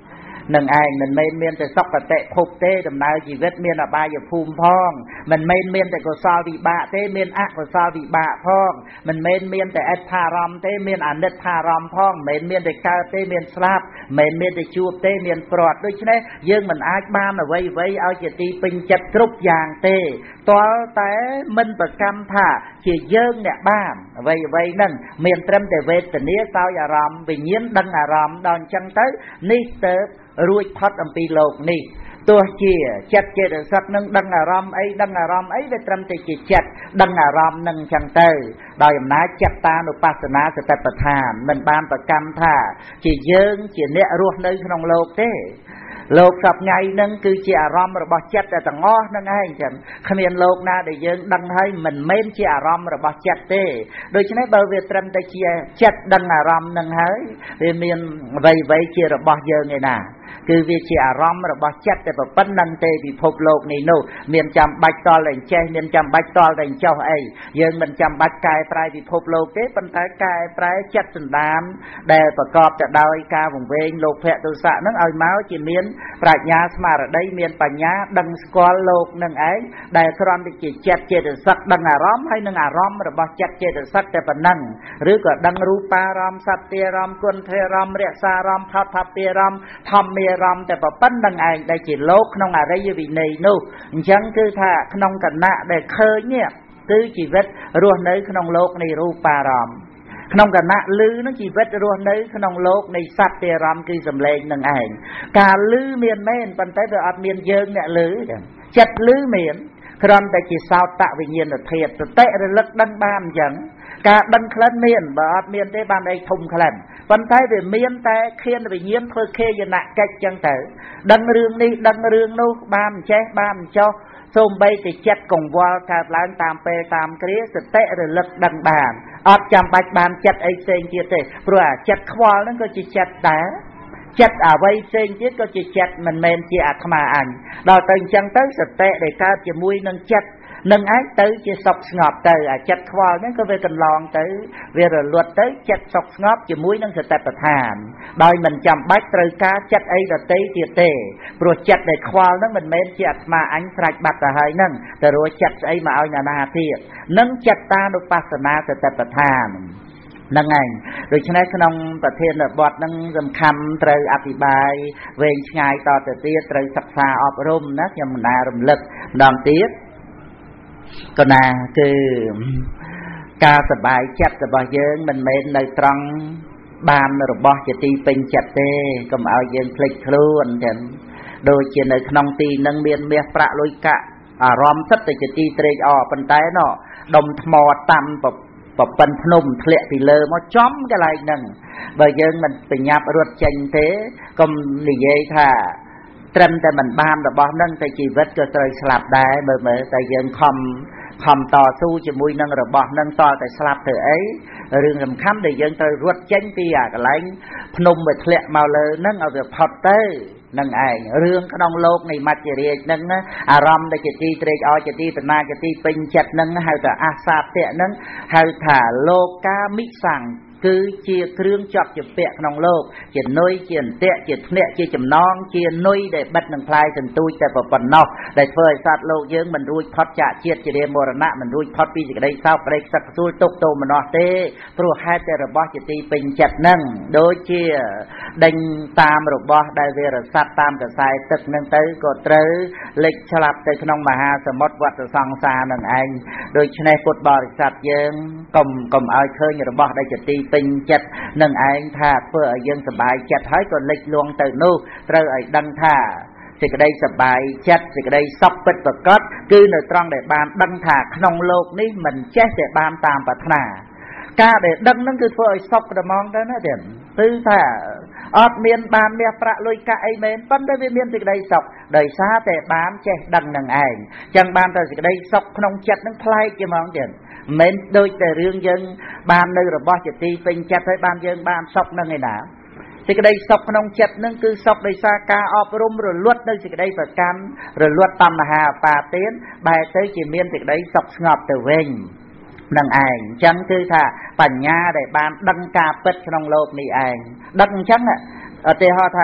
nâng ai mình men miên từ sọc và tệ khục tê đầm nào chỉ vết miên là ba giờ phùm phong mình men miên từ cổ sao bị bạ tê miên ác cổ sao bị bạ phong mình men miên từ ết tha ram tê miên ảnh đất tha ram phong men miên từ cao tê miên slap men miên từ chuột tê miên prọt đôi chứ này dương mình ai ba mà vây vây ao chỉ ti pin chặt trúc vàng tê toa té minh và cam thả chỉ dương nè ba vây vây nâng miền trâm từ về từ nia sao ya ram vì nhiên đăng à ram đòn chân tới ní tớ ruồi thoát âm pi lộc níตัวเจี๋ยจัดเจริญสักนึงดังอารมณ์ไอ้ดังอารมณ์ไอ้ได้ตรำใจจิตจัดดังอารมณ์นึงจังเตอโดยอำนาจจัตตานุปัสสนาสติปัฏฐานมันบานประกรรมท่าจีเยิงจีเนะรวดในขนมโลกเต้โลกกับไงนึงคือจีอารมณ์ระบจัดแต่ต่างอ้อนั่งให้จังขมิ้นโลกน่าได้เยิงดังให้มันเม้นจีอารมณ์ระบจัดเต้โดยฉะนั้นเบอร์เวทตรำใจจีจัดดังอารมณ์นึงให้เรียนเมียนไว้ไว้จีระบเยิงไงน่ะคือวิจิอารมณ์ระบจัดแต่แบบปั้นนังเตวิภพโลกนี้โน่เมียนจำบัดตอแหล่งเจเมียนจำบัดตอแหล่งเจ้าไอยังมันจำบัดกายปลายวิภพโลกเต้ปัญหากายปลายจัดสันดานแต่ประกอบจะดาวกาของเวงโลกแผลตุสะนั่งเอาเมาส์จีเมียนปราชญาสมาร์ได้เมียนปัญญาดังสกอลโลกนั่งไอแต่ครอนที่จิตจัดเจตสักดังอารมณ์ให้นั่งอารมณ์ระบจัดเจตสักแต่ปนังหรือก็ดังรูปารมสัตเตรมกุลเทรมเรียสารมพัทธเปรมธรรมเมรมแต่ปปั้นดังไงได้จิตโลกน้องอะไรอยู่วินัยนู่จังคือถ้าน้องกันนะได้เคยเนี่ยคือชีวิตรวมในขนมโลกในรูปารมขนมกันนะลือนั่งชีวิตรวมในขนมโลกในสัตว์เตรมคือสำเร็จดังไงการลือเมียนแม่นปันไตเดออัดเมียนเยิงเนี่ยลือจัดลือเมียนครอนแต่จิตสาวตะวิญญาณเทียบเตะระลึกดังบ้านจังการดังคลันเมียนบาดเมียนได้บ้านไอ้ทุ่มคลันปันไทยเมียนแต่เขียนวิญญาณเพื่อเคยนะแกจังแต่ดังเรื่องนี้ดังเรื่องนู้บ้านแช่บ้านเจ้าส้มใบติจัดกงวอลการล้างตามเปตามเกลียสเตะระลึกดังบ้านอดจำบัดบ้านจัดไอ้เซงเจียเตะเพราะจัดควอลนั่นก็จะจัดแต่จัดเอาไว้เซงเจียก็จะจัดมันเมนเจียอัตมาอันเราตึงจังเตะสเตะได้การจะมุ้ยนั่งจัดนึงไอ้เตยจะสกงอบเตยจัดควอลนั่นก็ไปกันลองเตยเวลาลวดเตยจัดสกงอบจะมุ้ยนั่งสเตปทานโดยมันจำบัดเตยกาจัดไอ้เตยเจียเตะโปรดจัดได้ควอลนั่นมันเมนจัดมาอันสลัดบัตรหายนั่งแต่รู้จัดไอ้มาเอานานาเทียนั่งจัดตาดุปัสนาสเตปทานนั่งไงโดยฉะนั้นขนมประเทศบอดนั่งสำคัญเตยอธิบายเวงไงต่อเตยเตยศึกษาอบรมนะยังมันนารมลึกดองเตี้ยก็น่าคือการสบายจัดสบายเยิงมันเมนในตรังบานระบอบจะตีเป็นจัดเต้ก็มาเอาเยิงพลิกคล้วนกันโดยเช่นในขนมตีนังเมียนเมียประลุยกะอารมณ์สัตย์จะตีเตยออกเป็นไตเนาะดมทมอตันปบปบเป็นพนมเทะปีเลอมาจ้อมกันอะไรหนึ่งเบย์เยิงมันเป็นยับรถจังเต้ก็มีเยอะค่ะเต็มแต่มันบานระบอบนั่งแต่ชีวิตก็เตยสลับได้เมื่อเมื่อแต่ยังคอมคอมต่อสู้จะมุ้ยนั่งระบอบนั่งต่อแต่สลับเถอะไอ้เรื่องสำคัญแต่ยังเตยรถจังตีอยากอะไรพนมไปเทะมาเลยนั่งเอาแบบพอดเตอร์นั่งไอ้เรื่องขนมโลกในมัจเจริญนั่งนะอารมณ์แต่จะตีเตยอจะตีตนาจะตีเป็นจัดนั่งให้แต่อาซาเตะนั่งให้ถ่าโลกามิสั่งคือเจียเครื่องจับจะเปะขนมโลกเจียนุ้ยเจียเตะเจียเนะเจียจำนองเจียนุ้ยได้บัดนังพลายจนตุยแต่ปปนนอกได้เฟยสัตว์โลกเยอะมันรู้พอดจะเจียเจียมรณะมันรู้พอดปีจะได้เศร้าไปสักสู้ตกโตมันนอเต้ตรัวให้แต่ระบอบจะตีเป็นจัดนั่งโดยเจียดังตามระบอบได้เวรสัตว์ตามกระสายตึกนั่งเตยก็เตยเล็กฉลับแต่ขนมมหาสมดวัดสังสารนั่งเองโดยในฟุตบอลสัตว์เยอะกลมกลมเอาเคยระบอบได้จะตีเป็นจัดนั่งไอ้ท่าเพื่อยังสบายจัดให้ก่อนเล็กลวงเตยนู่เตยไอ้ดังท่าสิกได้สบายจัดสิกได้ซอกเป็ดประกอบคือในตรองได้บานดังท่าขนมโลกนี้มันแช่แต่บานตามปัฒนาการได้ดังนั่นคือเพื่อไอ้ซอกกระมองได้นะเด่นตื้อท่าอดเมียนบานเมียประลุยกะไอเมนปั้นได้เมียนสิกได้ซอกได้ซาแต่บานแช่ดังนั่งไอ้จังบานแต่สิกได้ซอกขนมจัดนั่งคลายจะมองเด่นเม้นโดยแต่เรื่องยังบานในระบอบจะตีเป็นจัดให้บานยังบานซอกนั่งไงหนาสิกได้ซอกขนมจัดนั่งคือซอกได้ซากาอบรมหรือลวดในสิกได้ประกันหรือลวดตำมหาปาเต้นใบเตยจีเมียนสิกได้ซอกงอบแต่เวงดังไอ้จังคือถ้าปัญญาได้บานดังกาเป็ดขนมโลกนี่ไอ้ดังจังอ่ะเตหอท่า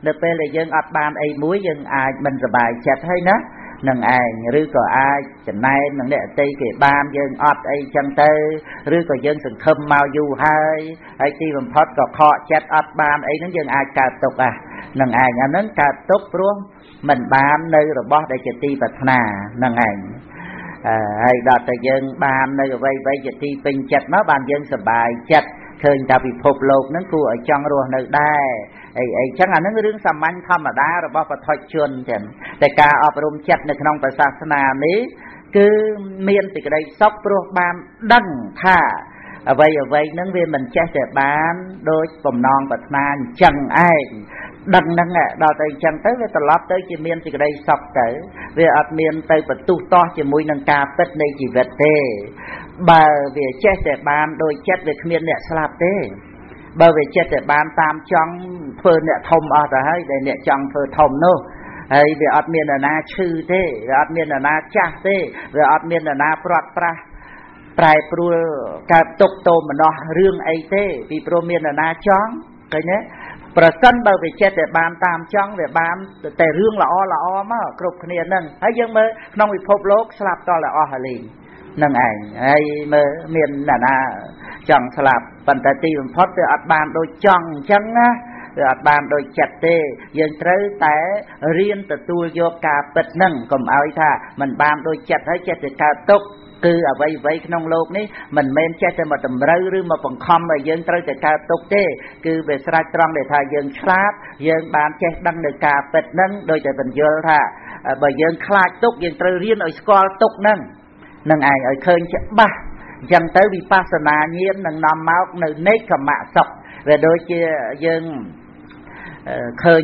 được bê là dân ọt ban ấy muối dân ai mình rồi bài chặt hay ná nâng ảnh rư có ai chẳng nay nâng đệ tây kể ban dân ọt ấy chân tơ rư có dân sừng khâm mau dù hai hay ti bằng phót có khó chặt ọt ban ấy nâng dân ai cả tục à nâng ảnh à nâng cả tục luôn mình ban nơi rồi bó để cho ti bật nà nâng ảnh hay đọt tại dân ban nơi vây vây cho ti bình chặt nó ban dân sờ bài chặt khơi ta bị phục lột nó cua ở trong ruộng nơi đây ấy ấy chẳng là nó rương sầm anh không mà đá rồi bao phần thôi chuồn chẳngแต่การอบรมจัดในក្នុងព្រះសាសនានេះគឺមានទីក្តីសពព្រោះបានដឹងថាអ្វីអ្វីនឹងវាមិនចេះតែបានដោយបំណងប្រាថ្នាអញ្ចឹងឯងដឹងហ្នឹងដល់ទៅអញ្ចឹងទៅវាត្រឡប់ទៅជាមានទីក្តីសពទៅវាអត់មានទៅបន្ទុះតោះជាមួយនឹងការពិតនៃជីវិតទេបើវាចេះតែបានដោយចិត្តវាគ្មានអ្នកស្លាប់ទេបើវាចិត្តតែបានតាមចង់ធ្វើអ្នកធំអស់ទៅហើយដែលអ្នកចង់ធ្វើធំនោះហើយវាអត់មាននរណាឈឺទេវាអត់មាននរណាចាស់ទេវាអត់មាននរណាព្រាត់ប្រាសប្រែប្រួលកើតទុកទោមនោះរឿងអីទេពីព្រោះមាននរណាចង់ឃើញទេប្រសិនបើវាចិត្តតែបានតាមចង់វាបានតែរឿងល្អល្អមកគ្រប់គ្នានឹងហើយយើងមើលក្នុងពិភពលោកស្លាប់តតែអស់ហើយលេងនឹងឯងហើយមើលមាននរណាចង់ស្លាប់ប៉ុន្តែទីបំផុតវាអត់បានដូចចង់អញ្ចឹងណាវាអត់បានដូចចិត្តទេយើងត្រូវតែរៀនទទួលយកការពិតហ្នឹងកុំឲ្យថាมันបានដូចចិត្តហើយចិត្តទៅកើតទុកគឺអ្វីអ្វីក្នុងโลกនេះមិនមែនចេះតែមកតម្រូវឬមកបង្ខំឲ្យយើងត្រូវតែកើតទុកទេគឺវាស្រេចត្រង់ដែលថាយើងឆ្លាតយើងបានចេះដឹងនៅការពិតហ្នឹងដោយតែបញ្យល់ថាបើយើងខ្លាចទុកយើងត្រូវរៀនឲ្យស្គាល់ទុកហ្នឹងនឹងឯងឲ្យឃើញច្បាស់អញ្ចឹងទៅវិបស្សនាញាណនឹងនាំមកនៅនេកមៈសុខវាដូចជាយើងឃើញ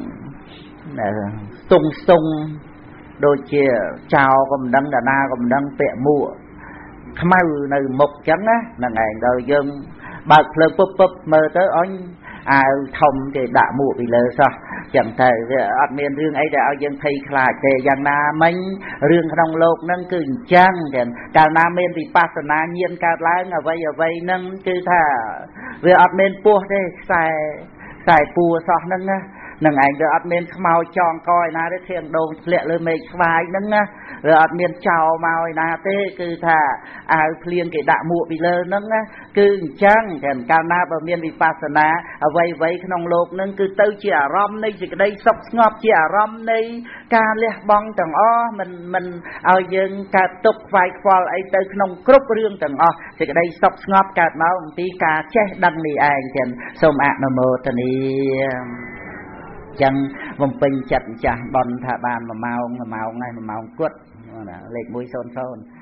ស្ទង់ស្ទង់ដូចជាចៅក៏មិនដឹងតាណាក៏មិនដឹងពាក់មួកខ្មៅនៅមុខអញ្ចឹងណាហ្នឹងឯងដល់យើងបើកភ្លើងពុបពុបមើលទៅអញអាវធំគេដាក់មួកពីលើសោះចឹងទៅវាអត់មានរឿងអីដែលឲ្យយើងភ័យខ្លាចទេយ៉ាងណាមិញរឿងក្នុងโลกហ្នឹងគឺអញ្ចឹងចឹងកាលណាមានវិបស្សនាញាណកើតឡើងអ្វីអ្វីហ្នឹងគឺថាវាអត់មានពោះទេខ្សែខ្សែពួរសោះហ្នឹងណានឹងឯងវាអត់មានខ្មោចចងកឯណាទេធៀងដូងធ្លាក់លើមេឃស្វាយហ្នឹងណាវាអត់មានចោលមកឯណាទេគឺថាអាវភ្លៀងគេដាក់មួកពីលើហ្នឹងណាគឺអញ្ចឹងតែកាលណាបើមានវិបស្សនាអ្វីអ្វីក្នុងโลกហ្នឹងគឺទៅជាអារម្មណ៍នៃសេចក្តីសុខស្ងប់ជាអារម្មណ៍នៃការលះបង់ទាំងអស់មិនមិនឲ្យយើងកើតទុកខ្វាយខ្វល់អីទៅក្នុងគ្រប់រឿងទាំងអស់សេចក្តីសុខស្ងប់កើតមកអំពីការចេះដឹងនេះឯងចឹងសូមអនុមោទនាចឹងបំពេញចិត្តចាស់បនថាបានមួយម៉ោងមួយម៉ោងហើយមួយម៉ោងគត់ណាលេខមួយ ศูนย์ ศูนย์